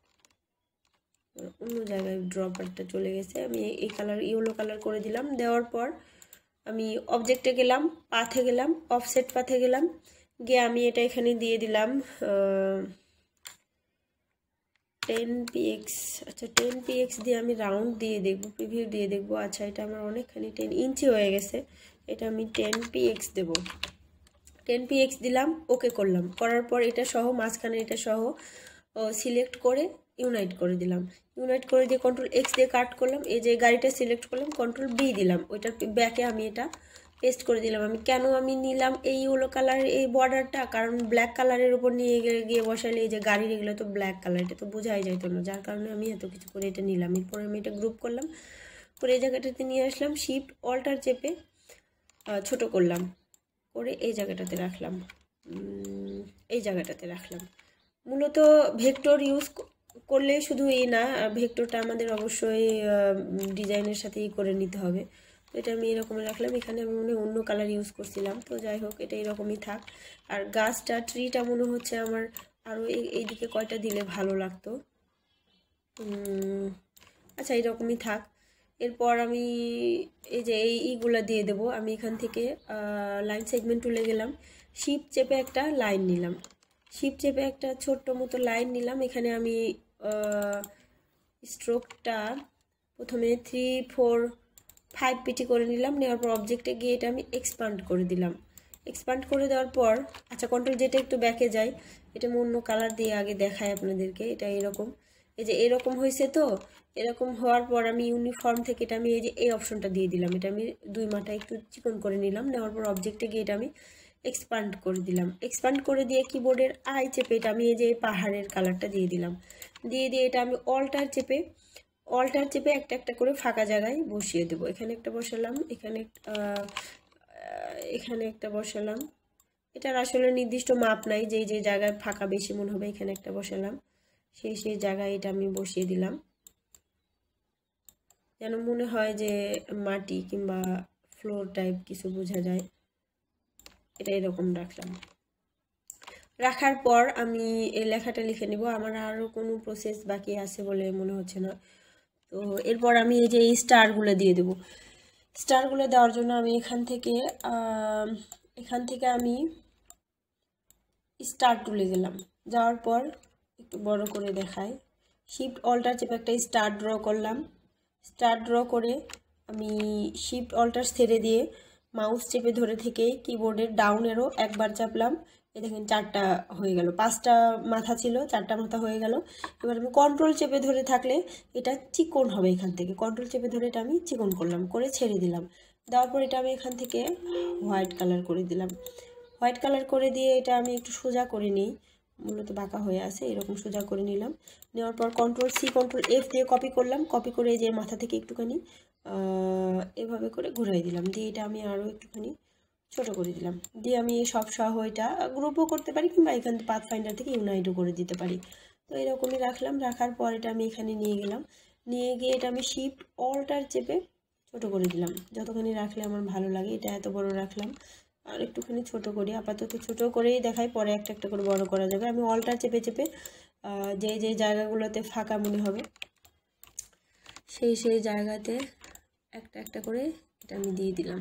অন্য জায়গায় ড্রপারটা চলে গেছে, আমি এই কালার ইয়েলো কালার করে দিলাম। দেওয়ার পর আমি অবজেক্টে গেলাম, পাথে গেলাম, অফসেট পাথে গেলাম, গিয়ে আমি এটা এখানে দিয়ে দিলাম টেন পিএক্স। আচ্ছা টেন পিএক্স দিয়ে আমি রাউন্ড দিয়ে দেখবো, প্রিভিউ দিয়ে দেখবো। আচ্ছা এটা আমার অনেকখানি টেন ইঞ্চি হয়ে গেছে, এটা আমি টেন পিএক্স দেবো, টেন পিএক্স দিলাম, ওকে করলাম। করার পর এটা সহ মাঝখানে এটা সহ সিলেক্ট করে ইউনাইট করে দিলাম, ইউনাইট করে দিয়ে কন্ট্রোল এক্স দিয়ে কাট করলাম। এই যে গাড়িটা সিলেক্ট করলাম, কন্ট্রোল বি দিলাম, ওইটার ব্যাকে আমি এটা পেস্ট করে দিলাম। আমি কেন আমি নিলাম এই ইয়েলো কালারের এই বর্ডারটা, কারণ ব্ল্যাক কালারের উপর নিয়ে গিয়ে গিয়ে বসালে এই যে গাড়ির এগুলো তো ব্ল্যাক কালার, এটা তো বোঝাই যাইতো না, যার কারণে আমি এত কিছু করে এটা নিলাম। এরপরে আমি এটা গ্রুপ করলাম, করে এই জায়গাটাতে নিয়ে আসলাম, শিফট অল্টার চেপে ছোট করলাম, করে এই জায়গাটাতে রাখলাম, এই জায়গাটাতে রাখলাম। মূলত ভেক্টর ইউজ করলে শুধু এই না, ভেক্টরটা আমাদের অবশ্যই ডিজাইনের সাথেই করে নিতে হবে। এটা আমি এরকমই রাখলাম। এখানে আমি মনে অন্য কালার ইউজ করছিলাম, তো যাই হোক এটা এরকমই থাক। আর গাছটা ট্রিটা মনে হচ্ছে আমার আরও এইদিকে কয়টা দিলে ভালো লাগতো। আচ্ছা এরকমই থাক। এরপর আমি এই যে এই ইগুলা দিয়ে দেবো। আমি এখান থেকে লাইন সেগমেন্ট তুলে গেলাম, শিপ চেপে একটা লাইন নিলাম, শিপ চেপে একটা ছোট্ট মতো লাইন নিলাম। এখানে আমি স্ট্রোকটা প্রথমে থ্রি ফোর ফাইভ পিটি করে নিলাম। নেওয়ার পর অবজেক্টে গিয়ে এটা আমি এক্সপান্ড করে দিলাম। এক্সপান্ড করে দেওয়ার পর আচ্ছা কন্ট্রোল যেটা একটু ব্যাকে যায়, এটা আমি অন্য কালার দিয়ে আগে দেখাই আপনাদেরকে। এটা এরকম, এই যে এরকম হয়েছে, তো এরকম হওয়ার পর আমি ইউনিফর্ম থেকে এটা আমি এই যে এই অপশনটা দিয়ে দিলাম। এটা আমি দুই মাথা একটু চিকন করে নিলাম। নেওয়ার পর অবজেক্টে গিয়ে এটা আমি এক্সপান্ড করে দিলাম। এক্সপান্ড করে দিয়ে কিবোর্ডের আই চেপে এটা আমি এই যে পাহাড়ের কালারটা দিয়ে দিলাম। দিয়ে দিয়ে এটা আমি অল্টার চেপে অল্টার চেপে একটা একটা করে ফাঁকা জায়গায় বসিয়ে দেবো। এখানে একটা বসালাম, এখানে এখানে একটা বসালাম। এটার আসলে নির্দিষ্ট মাপ নাই, যে যে জায়গায় ফাঁকা বেশি মনে হবে এখানে একটা বসালাম। সেই সেই জায়গায় এটা আমি বসিয়ে দিলাম, যেন মনে হয় যে মাটি কিংবা ফ্লোর টাইপ কিছু বোঝা যায়। এটা এরকম রাখলাম। রাখার পর আমি এই লেখাটা লিখে নিব। আমার আরও কোনো প্রসেস বাকি আছে বলে মনে হচ্ছে না। তো এরপর আমি এই যে এই স্টারগুলো দিয়ে দেবো। স্টারগুলো দেওয়ার জন্য আমি এখান থেকে এখান থেকে আমি স্টার তুলে গেলাম। যাওয়ার পর একটু বড় করে দেখাই, শিফট অল্টার চেপে একটা স্টার ড্র করলাম। স্টার ড্র করে আমি শিফট অল্টার ছেড়ে দিয়ে মাউস চেপে ধরে থেকে কিবোর্ডের ডাউন এরো একবার চাপলাম। এই দেখেন চারটা হয়ে গেল, পাঁচটা মাথা ছিল চারটা মাথা হয়ে গেল। এবার আমি কন্ট্রোল চেপে ধরে থাকলে এটা চিকন হবে। এখান থেকে কন্ট্রোল চেপে ধরে এটা আমি চিকন করলাম, করে ছেড়ে দিলাম। দেওয়ার পর এটা আমি এখান থেকে হোয়াইট কালার করে দিলাম। হোয়াইট কালার করে দিয়ে এটা আমি একটু সোজা করে নিই, মূলত বাঁকা হয়ে আছে, এরকম সোজা করে নিলাম। নেওয়ার পর কন্ট্রোল সি কন্ট্রোল এফ দিয়ে কপি করলাম। কপি করে যে মাথা থেকে একটুখানি এভাবে করে ঘুরাই দিলাম। দিয়ে এটা আমি আরও একটুখানি ছোট করে দিলাম। দিয়ে আমি সব সহ এটা গ্রুপও করতে পারি কিংবা এখান থেকে পাথ ফাইন্ডার থেকে ইউনাইটও করে দিতে পারি। তো এরকমই রাখলাম। রাখার পর এটা আমি এখানে নিয়ে গেলাম, নিয়ে গিয়ে এটা আমি শিফট অল্টার চেপে ছোট করে দিলাম। যতখানি রাখলে আমার ভালো লাগে। এটা এত বড় রাখলাম, আর একটুখানি ছোট করি। আপাতত ছোট করেই দেখাই, পরে একটা একটা করে বড় করা যাবে। আমি অল্টার চেপে চেপে যে যে জায়গাগুলোতে ফাঁকা মনে হবে সেই সেই জায়গাতে একটা একটা করে এটা আমি দিয়ে দিলাম।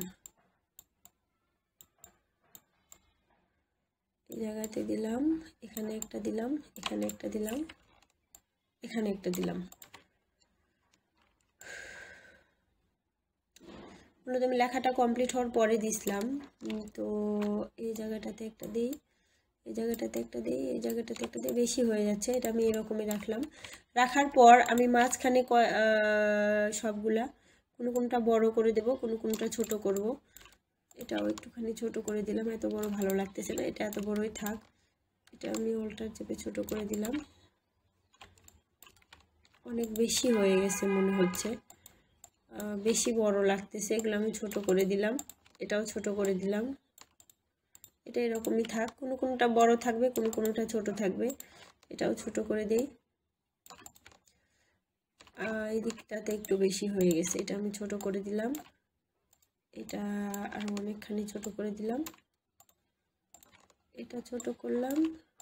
এই জায়গাতে দিলাম, এখানে একটা দিলাম, এখানে একটা দিলাম, এখানে একটা দিলাম। মূলত আমি লেখাটা কমপ্লিট হওয়ার পরে দিছিলাম। তো এই জায়গাটাতে একটা দিই, এই জায়গাটাতে একটা দিই, এই জায়গাটাতে একটা দিই, বেশি হয়ে যাচ্ছে। এটা আমি এরকমই রাখলাম। রাখার পর আমি মাঝখানে সবগুলা কোনো কোনটা বড় করে দেব, কোনো কোনটা ছোট করব। এটাও একটুখানি ছোট করে দিলাম, এত বড় ভালো লাগতেছে না, এটা এত বড়ই থাক। এটা আমি অল্টার চেপে ছোট করে দিলাম। অনেক বেশি হয়ে গেছে মনে হচ্ছে, বেশি বড় লাগতেছে, এগুলো আমি ছোট করে দিলাম। এটাও ছোট করে দিলাম। এটা এরকমই থাক, কোনো কোনোটা বড় থাকবে, কোনো কোনোটা ছোট থাকবে। এটাও ছোট করে দেই। এই দিকটাতে একটু বেশি হয়ে গেছে, এটা আমি ছোট করে দিলাম। এটা আরো অনেকখানি ছোট করে দিলাম। এটা ছোট করলাম,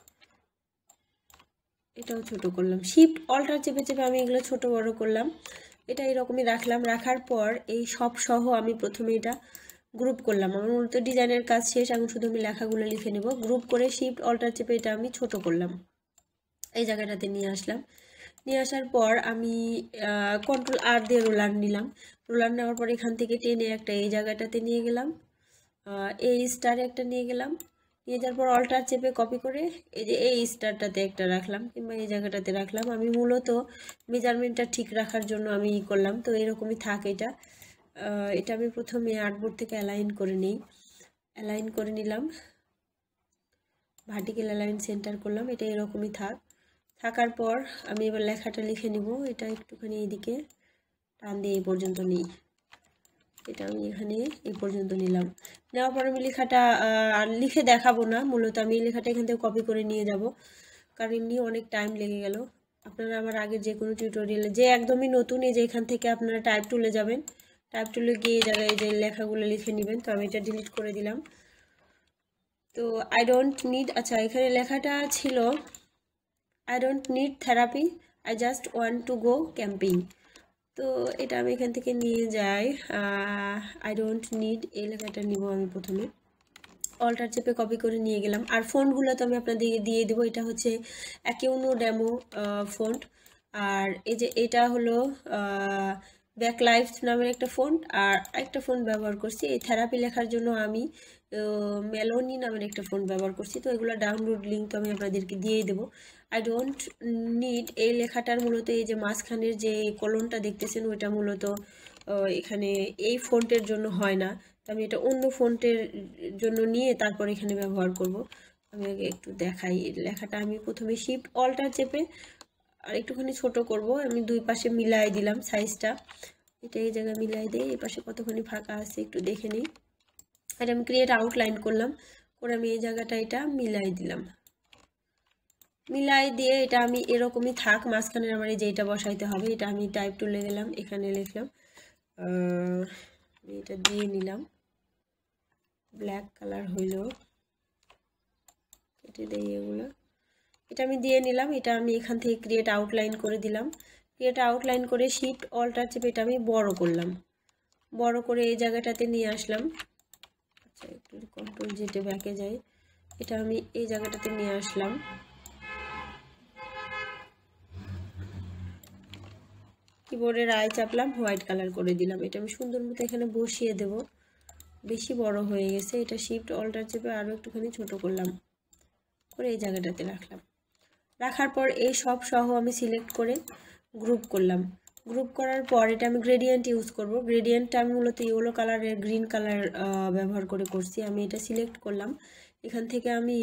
এটাও ছোট করলাম। শিফট অল্টার চেপে চেপে আমি এগুলো ছোট বড় করলাম। এটা এরকমই রাখলাম। রাখার পর এই সব সহ আমি প্রথমে এটা গ্রুপ করলাম। আমার মূলত ডিজাইনের কাজ শেষ, এখন শুধু আমি লেখাগুলো লিখে নেব। গ্রুপ করে শিফট অল্টার চেপে এটা আমি ছোট করলাম, এই জায়গাটাতে নিয়ে আসলাম। নিয়ে আসার পর আমি কন্ট্রোল আর দিয়ে রোলার নিলাম। রোলার নেওয়ার পর এখান থেকে টেনে একটা এই জায়গাটাতে নিয়ে গেলাম, এই স্টারে একটা নিয়ে গেলাম। নিয়ে যাওয়ার পর অল্টার চেপে কপি করে এই যে এই স্টারটাতে একটা রাখলাম কিংবা এই জায়গাটাতে রাখলাম। আমি মূলত মেজারমেন্টটা ঠিক রাখার জন্য আমি ই করলাম। তো এরকমই থাক। এটা এটা আমি প্রথমে আর্টবোর্ড থেকে অ্যালাইন করে নিই, অ্যালাইন করে নিলাম, ভার্টিক্যাল অ্যালাইন সেন্টার করলাম। এটা এরকমই থাক। থাকার পর আমি এবার লেখাটা লিখে নিব। এটা একটুখানি এইদিকে টান দিয়ে এই পর্যন্ত নিই। এটা আমি এখানে এই পর্যন্ত নিলাম। নেওয়ার পর আমি লেখাটা আর লিখে দেখাবো না, মূলত আমি লেখাটা এখান থেকে কপি করে নিয়ে যাব, কারণ এমনি অনেক টাইম লেগে গেল। আপনারা আমার আগের যে কোনো টিউটোরিয়ালে যে একদমই নতুন, এই যে এখান থেকে আপনারা টাইপ টুলে যাবেন, টাইপ টুলে গিয়ে এই জায়গায় যে লেখাগুলো লিখে নেবেন। তো আমি এটা ডিলিট করে দিলাম। তো আই ডোন্ট নিড, আচ্ছা এখানে লেখাটা ছিল I don't need therapy, I just want to go camping. তো এটা আমি এখান থেকে নিয়ে যাই, আই ডোন্ট নিড এই লেখাটা নিব আমি প্রথমে, অল্টার চেপে কপি করে নিয়ে গেলাম। আর ফন্টগুলো তো আমি আপনাদের দিয়ে দেবো, এটা হচ্ছে অ্যাকিউনো ডেমো ফন্ট। আর এই যে এটা হলো ব্যাক লাইফ নামের একটা ফন্ট, আর একটা ফন্ট ব্যবহার করছি এই থেরাপি লেখার জন্য আমি মেলোনি নামের একটা ফন্ট ব্যবহার করছি। তো এগুলো ডাউনলোড লিঙ্ক তো আমি আপনাদেরকে দিয়েই দেবো। আই ডোন্ট নিড এই লেখাটার মূলত এই যে মাঝখানের যে কলনটা দেখতেছেন ওইটা মূলত এখানে এই ফন্টের জন্য হয় না, তো আমি এটা অন্য ফন্টের জন্য নিয়ে তারপর এখানে ব্যবহার করব। আমি আগে একটু দেখাই, লেখাটা আমি প্রথমে শিফট অল্টার চেপে আর একটুখানি ছোট করব, আমি দুই পাশে মিলাই দিলাম সাইজটা, এটা এই জায়গায় মিলাই দিই, এই পাশে কতখানি ফাঁকা আছে একটু দেখে নিই। এটা আমি ক্রিয়েট আউটলাইন করলাম, করে আমি এই জায়গাটা এটা মিলাই দিলাম, মিলাই দিয়ে এটা আমি এরকমই থাক, মাঝখানে আমার এই যে এটা বসাইতে হবে, এটা আমি টাইপ টুলে গেলাম, এখানে লিখলাম, আমি এটা দিয়ে নিলাম, ব্ল্যাক কালার হইল, কেটে দেই এগুলো, এটা আমি দিয়ে নিলাম। এটা আমি এখান থেকে ক্রিয়েট আউটলাইন করে দিলাম, ক্রিয়েট আউটলাইন করে শিফট অল্টার চেপে এটা আমি বড় করলাম, বড় করে এই জায়গাটাতে নিয়ে আসলাম। আচ্ছা একটু কন্ট্রোল জেটে ব্যাকে যাই, এটা আমি এই জায়গাটাতে নিয়ে আসলাম, কিবোর্ডের আই চাপলাম, হোয়াইট কালার করে দিলাম, এটা আমি সুন্দর মতো এখানে বসিয়ে দেব, বেশি বড় হয়ে গেছে, এটা শিফট অল্টার চেপে আরও একটুখানি ছোট করলাম, করে এই জায়গাটাতে রাখলাম। রাখার পর এই সব সহ আমি সিলেক্ট করে গ্রুপ করলাম, গ্রুপ করার পর এটা আমি গ্রেডিয়েন্ট ইউজ করব, গ্রেডিয়েন্টটা আমি মূলত ইয়েলো কালারের গ্রিন কালার ব্যবহার করে করছি। আমি এটা সিলেক্ট করলাম, এখান থেকে আমি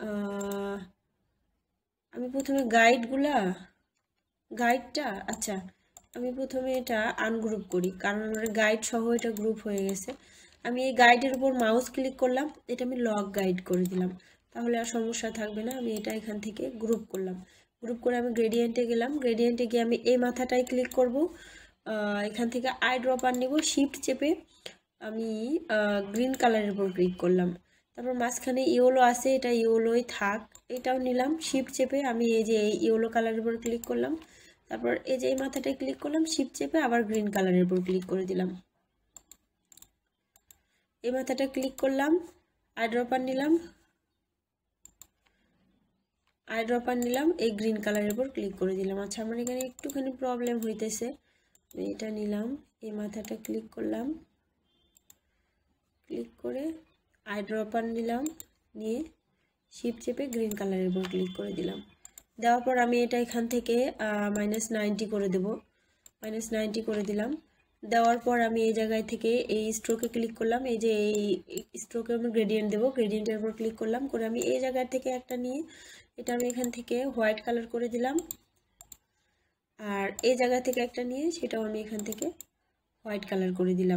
আমি প্রথমে গাইডগুলা গাইডটা আচ্ছা আমি প্রথমে এটা আনগ্রুপ করি, কারণ আমার গাইড সহ এটা গ্রুপ হয়ে গেছে। আমি এই গাইডের উপর মাউস ক্লিক করলাম, এটা আমি লক গাইড করে দিলাম, তাহলে আর সমস্যা থাকবে না। আমি এটা এখান থেকে গ্রুপ করলাম, গ্রুপ করে আমি গ্রেডিয়েন্টে গেলাম, গ্রেডিয়েন্টে গিয়ে আমি এই মাথাটায় ক্লিক করব, এখান থেকে আই ড্রপার নিব, শিফট চেপে আমি গ্রিন কালারের উপর ক্লিক করলাম, তারপর মাঝখানে ইয়েলো আছে, এটা ইয়েলোই থাক, এটাও নিলাম, শিফট চেপে আমি এই যে ইয়েলো কালারের উপর ক্লিক করলাম, তারপর এই যে এই মাথাটায় ক্লিক করলাম, শিফট চেপে আবার গ্রিন কালারের উপর ক্লিক করে দিলাম, এই মাথাটা ক্লিক করলাম, আই ড্রপার নিলাম, আই ড্রপার নিলাম, এই গ্রিন কালারের উপর ক্লিক করে দিলাম। আচ্ছা আমার এখানে একটুখানি প্রবলেম হইতেছে, আমি এটা নিলাম, এই মাথাটা ক্লিক করলাম, ক্লিক করে আই ড্রপার নিলাম, নিয়ে শিফট চেপে গ্রিন কালারের উপর ক্লিক করে দিলাম, দেওয়ার পর আমি এটা এখান থেকে মাইনাস নাইনটি করে দেব, মাইনাস নাইনটি করে দিলাম। দেওয়ার পর আমি এই জায়গায় থেকে এই স্ট্রোকে ক্লিক করলাম, এই যে এই স্ট্রোকে আমি গ্রেডিয়েন্ট দেবো, গ্রেডিয়েন্টের উপর ক্লিক করলাম, করে আমি এই জায়গা থেকে একটা নিয়ে এটা আমি এখান থেকে হোয়াইট কালার করে দিলাম, আর এই জায়গা থেকে একটা নিয়ে সেটাও আমি এখান থেকে হোয়াইট কালার করে দিলাম।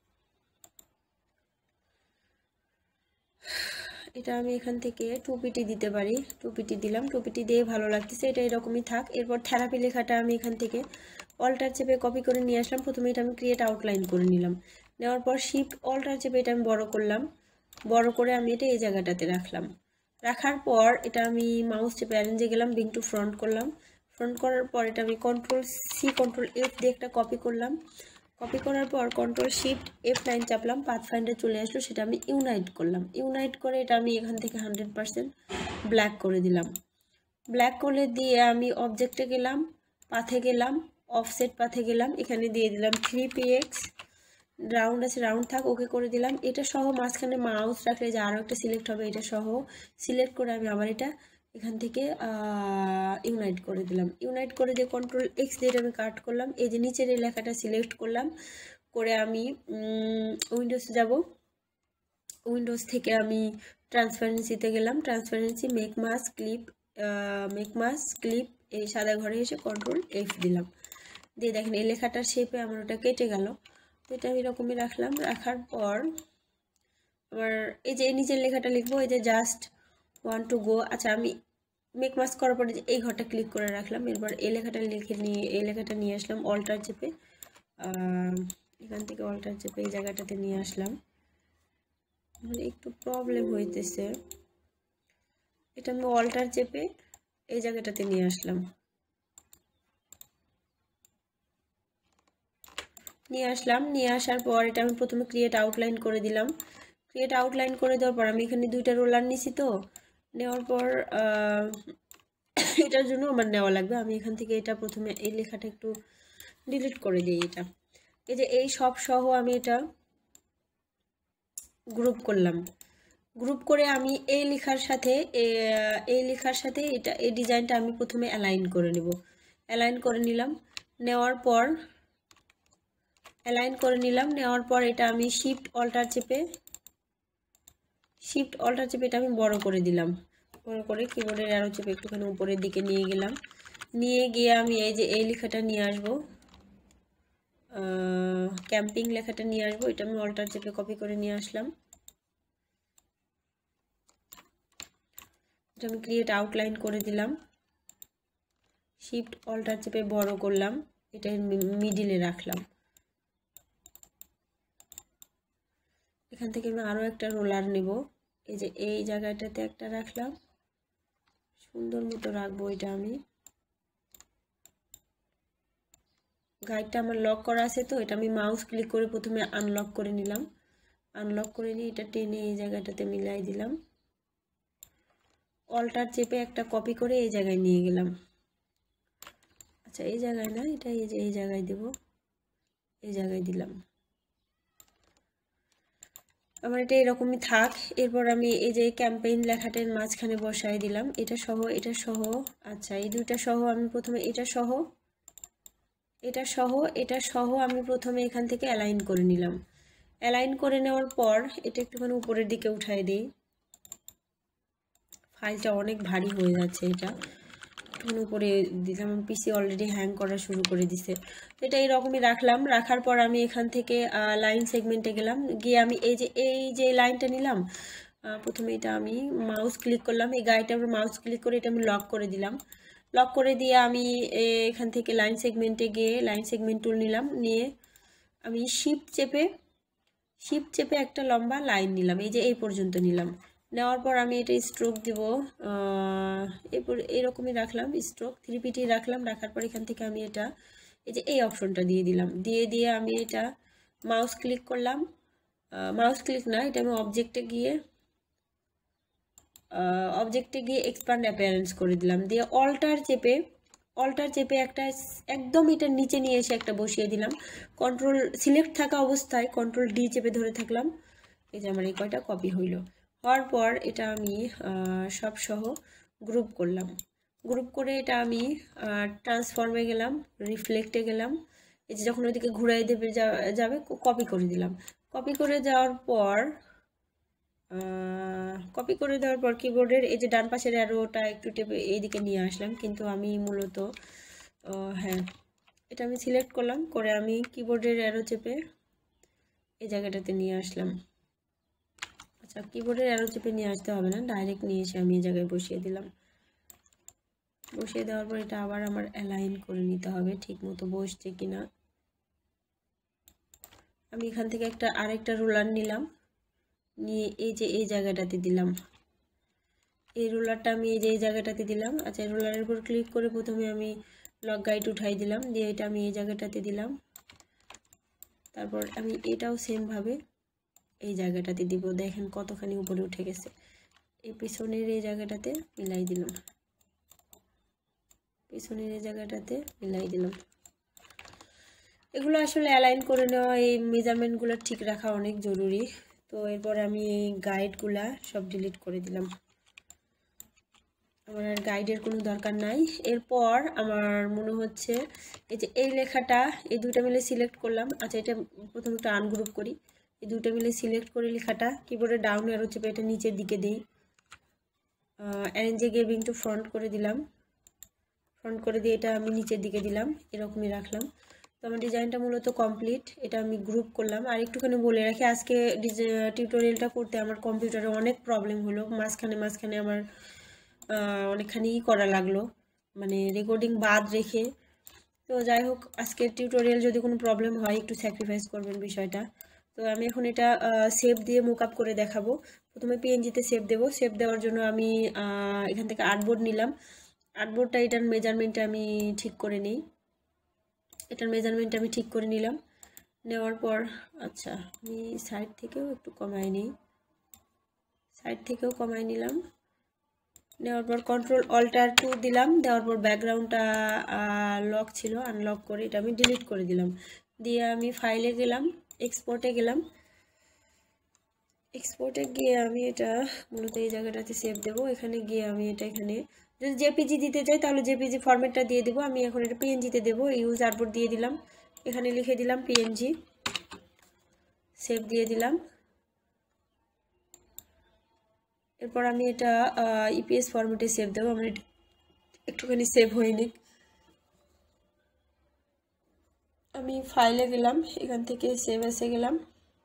এটা আমি এখান থেকে টুপিটি দিতে পারি, টুপিটি দিলাম, টুপিটি দিয়ে ভালো লাগতেছে, এটা এরকমই থাক। এরপর থেরাপি লেখাটা আমি এখান থেকে অল্টার চেপে কপি করে নিয়ে আসলাম, প্রথমে এটা আমি ক্রিয়েট আউটলাইন করে নিলাম, নেওয়ার পর শিফট অল্টার চেপে এটা আমি বড় করলাম, বড় করে আমি এটা এই জায়গাটাতে রাখলাম। রাখার পর এটা আমি মাউস চেপে অ্যারেঞ্জে গেলাম, বিং টু ফ্রন্ট করলাম, ফ্রন্ট করার পর এটা আমি কন্ট্রোল সি কন্ট্রোল এফ দিয়ে একটা কপি করলাম, কপি করার পর কন্ট্রোল শিফট এফ নাইন চাপলাম, পাথ ফাইন্ডার চলে আসলো, সেটা আমি ইউনাইট করলাম, ইউনাইট করে এটা আমি এখান থেকে হান্ড্রেড পারসেন্ট ব্ল্যাক করে দিলাম। ব্ল্যাক করে দিয়ে আমি অবজেক্টে গেলাম, পাথে গেলাম, অফসেট পাথে গেলাম, এখানে দিয়ে দিলাম থ্রি পি এক্স, রাউন্ড আছে রাউন্ড থাক, ওকে করে দিলাম। এটা সহ মাঝখানে মাউস রাখলে যে আরও একটা সিলেক্ট হবে, এটা সহ সিলেক্ট করে আমি আবার এটা এখান থেকে ইউনাইট করে দিলাম, ইউনাইট করে দিয়ে কন্ট্রোল এক্স দিয়ে আমি কাট করলাম, এই যে নিচের এই লেখাটা সিলেক্ট করলাম, করে আমি উইন্ডোজে যাব, উইন্ডোজ থেকে আমি ট্রান্সপারেন্সিতে গেলাম, transparency make mask clip, make mask clip এই সাদা ঘরে এসে কন্ট্রোল এফ দিলাম, দিয়ে দেখেন এই লেখাটার শেপে আমার ওটা কেটে গেল। তো এটা আমি এরকমই রাখলাম, রাখার পর আবার এই যে নিচের লেখাটা লিখবো, এই যে জাস্ট ওয়ান টু গো, আচ্ছা আমি মেক মাস্ক করার পরে এই ঘরটা ক্লিক করে রাখলাম, এরপর এই লেখাটা লিখে নিয়ে এই লেখাটা নিয়ে আসলাম অল্টার চেপে, এখান থেকে অল্টার চেপে এই জায়গাটাতে নিয়ে আসলাম। মানে একটু প্রবলেম হইতেছে, এটা আমি অল্টার চেপে এই জায়গাটাতে নিয়ে আসলাম। নিয়ে আসলাম নিয়ে আসার পর এটা আমি প্রথমে ক্রিয়েট আউটলাইন করে দিলাম। ক্রিয়েট আউটলাইন করে দেওয়ার পর আমি এখানে দুইটা রোলার নিছি, তো নেওয়ার পর এটার জন্য আমার নেওয়া লাগবে। আমি এখান থেকে এটা প্রথমে এই লেখাটা একটু ডিলিট করে দিই। এটা এই যে এই সব সহ আমি এটা গ্রুপ করলাম। গ্রুপ করে আমি এই লেখার সাথে এই লেখার সাথে এটা এই ডিজাইনটা আমি প্রথমে অ্যালাইন করে নেব। অ্যালাইন করে নিলাম, নেওয়ার পর অ্যালাইন করে নিলাম নেওয়ার পর এটা আমি শিফট অল্টার চেপে শিফট অল্টার চেপে এটা আমি বড় করে দিলাম। বড় করে কিবোর্ডের অ্যারো চেপে একটুখানি উপরের দিকে নিয়ে গেলাম। নিয়ে গিয়ে আমি এই যে এই লেখাটা নিয়ে আসবো, ক্যাম্পিং লেখাটা নিয়ে আসবো। এটা আমি অল্টার চেপে কপি করে নিয়ে আসলাম। এটা আমি ক্রিয়েট আউটলাইন করে দিলাম, শিফট অল্টার চেপে বড় করলাম, এটা মিডিলে রাখলাম। এখান থেকে আমি আরও একটা রোলার নেব, এই যে এই জায়গাটাতে একটা রাখলাম, সুন্দর মতো রাখবো। এটা আমি গাইডটা আমার লক করা আছে, তো এটা আমি মাউস ক্লিক করে প্রথমে আনলক করে নিলাম। আনলক করে নিয়ে এটা টেনে এই জায়গাটাতে মিলাই দিলাম। অল্টার চেপে একটা কপি করে এই জায়গায় নিয়ে গেলাম। আচ্ছা এই জায়গায় না, এটা এই যে এই জায়গায় দেব, এই জায়গায় দিলাম। আমার এটা এরকমই থাক। এরপর আমি এই যে ক্যাম্পেইন লেখাটার মাঝখানে বসায় দিলাম, এটা সহ এটা সহ। আচ্ছা এই দুইটা সহ আমি প্রথমে এটা সহ এটা সহ এটা সহ আমি প্রথমে এখান থেকে অ্যালাইন করে নিলাম। অ্যালাইন করে নেওয়ার পর এটা একটুখানি উপরের দিকে উঠাই দিই। ফাইলটা অনেক ভারী হয়ে যাচ্ছে, এটা একটুখানি উপরে দিলাম। পিসি অলরেডি হ্যাং করা শুরু করে দিছে। তো এটা এইরকমই রাখলাম। রাখার পর আমি এখান থেকে লাইন সেগমেন্টে গেলাম, গিয়ে আমি এই যে এই যে লাইনটা নিলাম, প্রথমে এটা আমি মাউস ক্লিক করলাম, এই গাইডটার উপর মাউস ক্লিক করে এটা আমি লক করে দিলাম। লক করে দিয়ে আমি এখান থেকে লাইন সেগমেন্টে গিয়ে লাইন সেগমেন্ট টুল নিলাম, নিয়ে আমি শিফট চেপে শিফট চেপে একটা লম্বা লাইন নিলাম, এই যে এই পর্যন্ত নিলাম। নেওয়ার পর আমি এটা স্ট্রোক দিব, এরপর এইরকমই রাখলাম, স্ট্রোক থ্রি পিটি রাখলাম। রাখার পর এখান থেকে আমি এটা এই যে এই অপশনটা দিয়ে দিলাম। দিয়ে দিয়ে আমি এটা মাউস ক্লিক করলাম, মাউস ক্লিক না, এটা আমি অবজেক্টে গিয়ে অবজেক্টে গিয়ে এক্সপ্যান্ড অ্যাপিয়ারেন্স করে দিলাম। দিয়ে অল্টার চেপে অল্টার চেপে একটা একদম এটার নিচে নিয়ে এসে একটা বসিয়ে দিলাম। কন্ট্রোল সিলেক্ট থাকা অবস্থায় কন্ট্রোল ডি চেপে ধরে থাকলাম। এই যে আমার এই কয়টা কপি হইল। হওয়ার পর এটা আমি সব সহ গ্রুপ করলাম। গ্রুপ করে এটা আমি ট্রান্সফর্মে গেলাম, রিফ্লেক্টে গেলাম। এই যে যখন ওইদিকে ঘুরাই দেবে যাবে কপি করে দিলাম। কপি করে যাওয়ার পর কপি করে দেওয়ার পর কিবোর্ডের এই যে ডান পাশের অ্যারোটা একটু টেপে এইদিকে নিয়ে আসলাম, কিন্তু আমি মূলত হ্যাঁ এটা আমি সিলেক্ট করলাম, করে আমি কিবোর্ডের অ্যারো চেপে এই জায়গাটাতে নিয়ে আসলাম। আচ্ছা কিবোর্ডের অ্যারো চেপে নিয়ে আসতে হবে না, ডাইরেক্ট নিয়ে এসে আমি এই জায়গায় বসিয়ে দিলাম। বসিয়ে দেওয়ার পর এটা আবার আমার অ্যালাইন করে নিতে হবে ঠিক মতো বসছে কিনা। আমি এখান থেকে একটা আরেকটা রোলার নিলাম, নিয়ে এই যে এই জায়গাটাতে দিলাম। এই রোলারটা আমি এই যে এই জায়গাটাতে দিলাম। আচ্ছা রোলারের উপর ক্লিক করে প্রথমে আমি লক গাইড উঠাই দিলাম, দিয়ে এটা আমি এই জায়গাটাতে দিলাম। তারপর আমি এটাও সেমভাবে এই জায়গাটাতে দিব। দেখেন কতখানি উপরে উঠে গেছে। এই পিছনের এই জায়গাটাতে মিলাই দিলাম, পিছনের এই জায়গাটাতে মিলাই দিলাম। এগুলো আসলে অ্যালাইন করে নেওয়া, এই মেজারমেন্টগুলো ঠিক রাখা অনেক জরুরি। তো এরপর আমি এই গাইডগুলা সব ডিলিট করে দিলাম, আমার আর গাইডের কোনো দরকার নাই। এরপর আমার মনে হচ্ছে এই যে এই লেখাটা এই দুইটা মিলে সিলেক্ট করলাম। আচ্ছা এটা প্রথমে একটা আনগ্রুপ করি, এই দুইটা মিলে সিলেক্ট করে লেখাটা কিবোর্ডে ডাউন অ্যারো চেপে এটা নিচের দিকে দিই, অ্যারেঞ্জে গিভিং টু ফ্রন্ট করে দিলাম। ফ্রন্ট করে দিয়ে এটা আমি নিচের দিকে দিলাম, এরকমই রাখলাম। তো আমার ডিজাইনটা মূলত কমপ্লিট। এটা আমি গ্রুপ করলাম। আর একটুখানি বলে রাখি, আজকে টিউটোরিয়ালটা করতে আমার কম্পিউটারে অনেক প্রবলেম হলো, মাঝখানে মাঝখানে আমার অনেকখানি করা লাগলো, মানে রেকর্ডিং বাদ রেখে তো যাই হোক, আজকের টিউটোরিয়াল যদি কোনো প্রবলেম হয় একটু স্যাক্রিফাইস করবেন বিষয়টা। তো আমি এখন এটা সেভ দিয়ে মুক আপ করে দেখাবো। প্রথমে পিএনজিতে সেভ দেবো। সেভ দেওয়ার জন্য আমি এখান থেকে আর্টবোর্ড নিলাম। আর্টবোর্ডটা এটার মেজারমেন্টটা আমি ঠিক করে নিই। এটার মেজারমেন্টটা আমি ঠিক করে নিলাম। নেওয়ার পর আচ্ছা আমি সাইড থেকেও একটু কমাই নিই, সাইড থেকেও কমাই নিলাম। নেওয়ার পর কন্ট্রোল অল্টার টু দিলাম। দেওয়ার পর ব্যাকগ্রাউন্ডটা লক ছিল, আনলক করে এটা আমি ডিলিট করে দিলাম। দিয়ে আমি ফাইলে গেলাম, এক্সপোর্টে গেলাম। এক্সপোর্টে গিয়ে আমি এটা মূলত এই জায়গাটাতে সেভ দেবো। এখানে গিয়ে আমি এটা এখানে যদি জেপিজি দিতে চাই তাহলে জেপিজি ফরম্যাটটা দিয়ে দেবো। আমি এখন এটা পিএনজিতে দেবো। ইউজ আর্টবোর্ড দিয়ে দিলাম, এখানে লিখে দিলাম পিএনজি, সেভ দিয়ে দিলাম। এরপর আমি এটা ইপিএস ফরম্যাটে সেভ দেবো। আমার একটুখানি সেভ হয়নি। আমি ফাইলে গেলাম, এখান থেকে সেভ এসে গেলাম।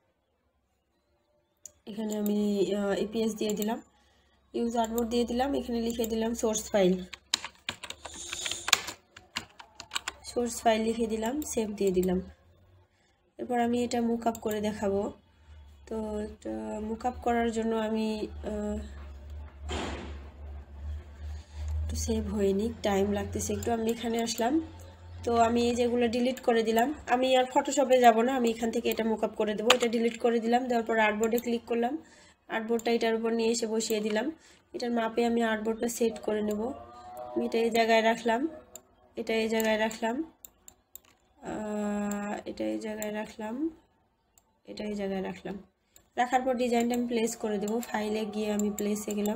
এখানে আমি ইপিএস দিয়ে দিলাম, ইউজ আর্টবোর্ড দিয়ে দিলাম। এখানে লিখে দিলাম সোর্স ফাইল, সোর্স ফাইল লিখে দিলাম, সেভ দিয়ে দিলাম। এরপর আমি এটা মুক আপ করে দেখাবো। তো এটা মুক আপ করার জন্য আমি একটু সেভ হয়নি, টাইম লাগতেছে একটু। আমি এখানে আসলাম, তো আমি এই যেগুলো ডিলিট করে দিলাম। আমি আর ফটোশপে যাব না, আমি এখান থেকে এটা মুক আপ করে দেবো। এটা ডিলিট করে দিলাম। দেওয়ার পর আর্টবোর্ডে ক্লিক করলাম, আর্টবোর্ডটা এটার উপর নিয়ে এসে বসিয়ে দিলাম। এটার মাপে আমি আর্টবোর্ডটা সেট করে নেব। আমি এটা এই জায়গায় রাখলাম, এটা এই জায়গায় রাখলাম, এটা এই জায়গায় রাখলাম, এটা এই জায়গায় রাখলাম। রাখার পর ডিজাইনটা আমি প্লেস করে দেবো। ফাইলে গিয়ে আমি প্লেসে গেলাম,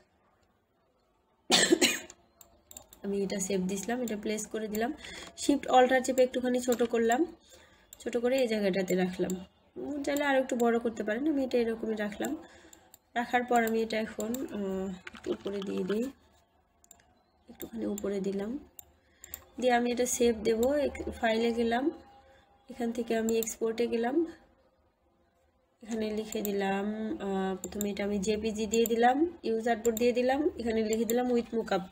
আমি এটা সেভ দিছিলাম, এটা প্লেস করে দিলাম। শিফট অল্টার চেপে একটুখানি ছোট করলাম, ছোট করে এই জায়গাটাতে রাখলাম। চাইলে আরও একটু বড় করতে পারেন। আমি এটা এরকমই রাখলাম। রাখার পর আমি এটা এখন একটু উপরে দিয়ে দিই, একটুখানি উপরে দিলাম। দিয়ে আমি এটা সেভ দেব। ফাইলে গেলাম, এখান থেকে আমি এক্সপোর্টে গেলাম, এখানে লিখে দিলাম প্রথমে এটা আমি জেপিজি দিয়ে দিলাম, ইউজ আর্টবোর্ড দিয়ে দিলাম। এখানে লিখে দিলাম উইথ মুক আপ,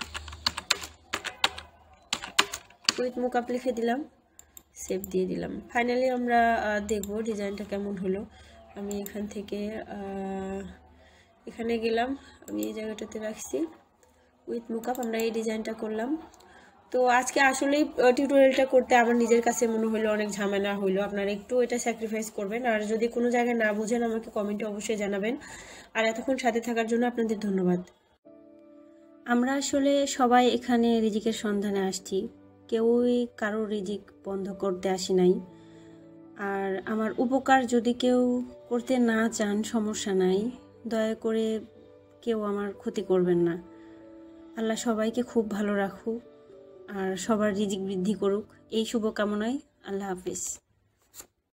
উইথ মুক আপ লিখে দিলাম, সেভ দিয়ে দিলাম। ফাইনালি আমরা দেখব ডিজাইনটা কেমন হলো। আমি এখান থেকে এখানে গেলাম, আমি এই জায়গাটাতে রাখছি উইথ মুক আপ। আমরা এই ডিজাইনটা করলাম। তো আজকে আসলেই টিউটোরিয়ালটা করতে আমার নিজের কাছে মনে হলো অনেক ঝামেলা হইলো। আপনারা একটু এটা স্যাক্রিফাইস করবেন। আর যদি কোনো জায়গায় না বুঝেন আমাকে কমেন্টে অবশ্যই জানাবেন। আর এতক্ষণ সাথে থাকার জন্য আপনাদের ধন্যবাদ। আমরা আসলে সবাই এখানে রিজিকের সন্ধানে আসছি, কেউই কারো রিজিক বন্ধ করতে আসি নাই। আর আমার উপকার যদি কেউ করতে না চান সমস্যা নাই, দয়া করে কেউ আমার ক্ষতি করবেন না। আল্লাহ সবাইকে খুব ভালো রাখুক আর সবার রিজিক বৃদ্ধি করুক, এই শুভকামনায়। আল্লাহ হাফিজ।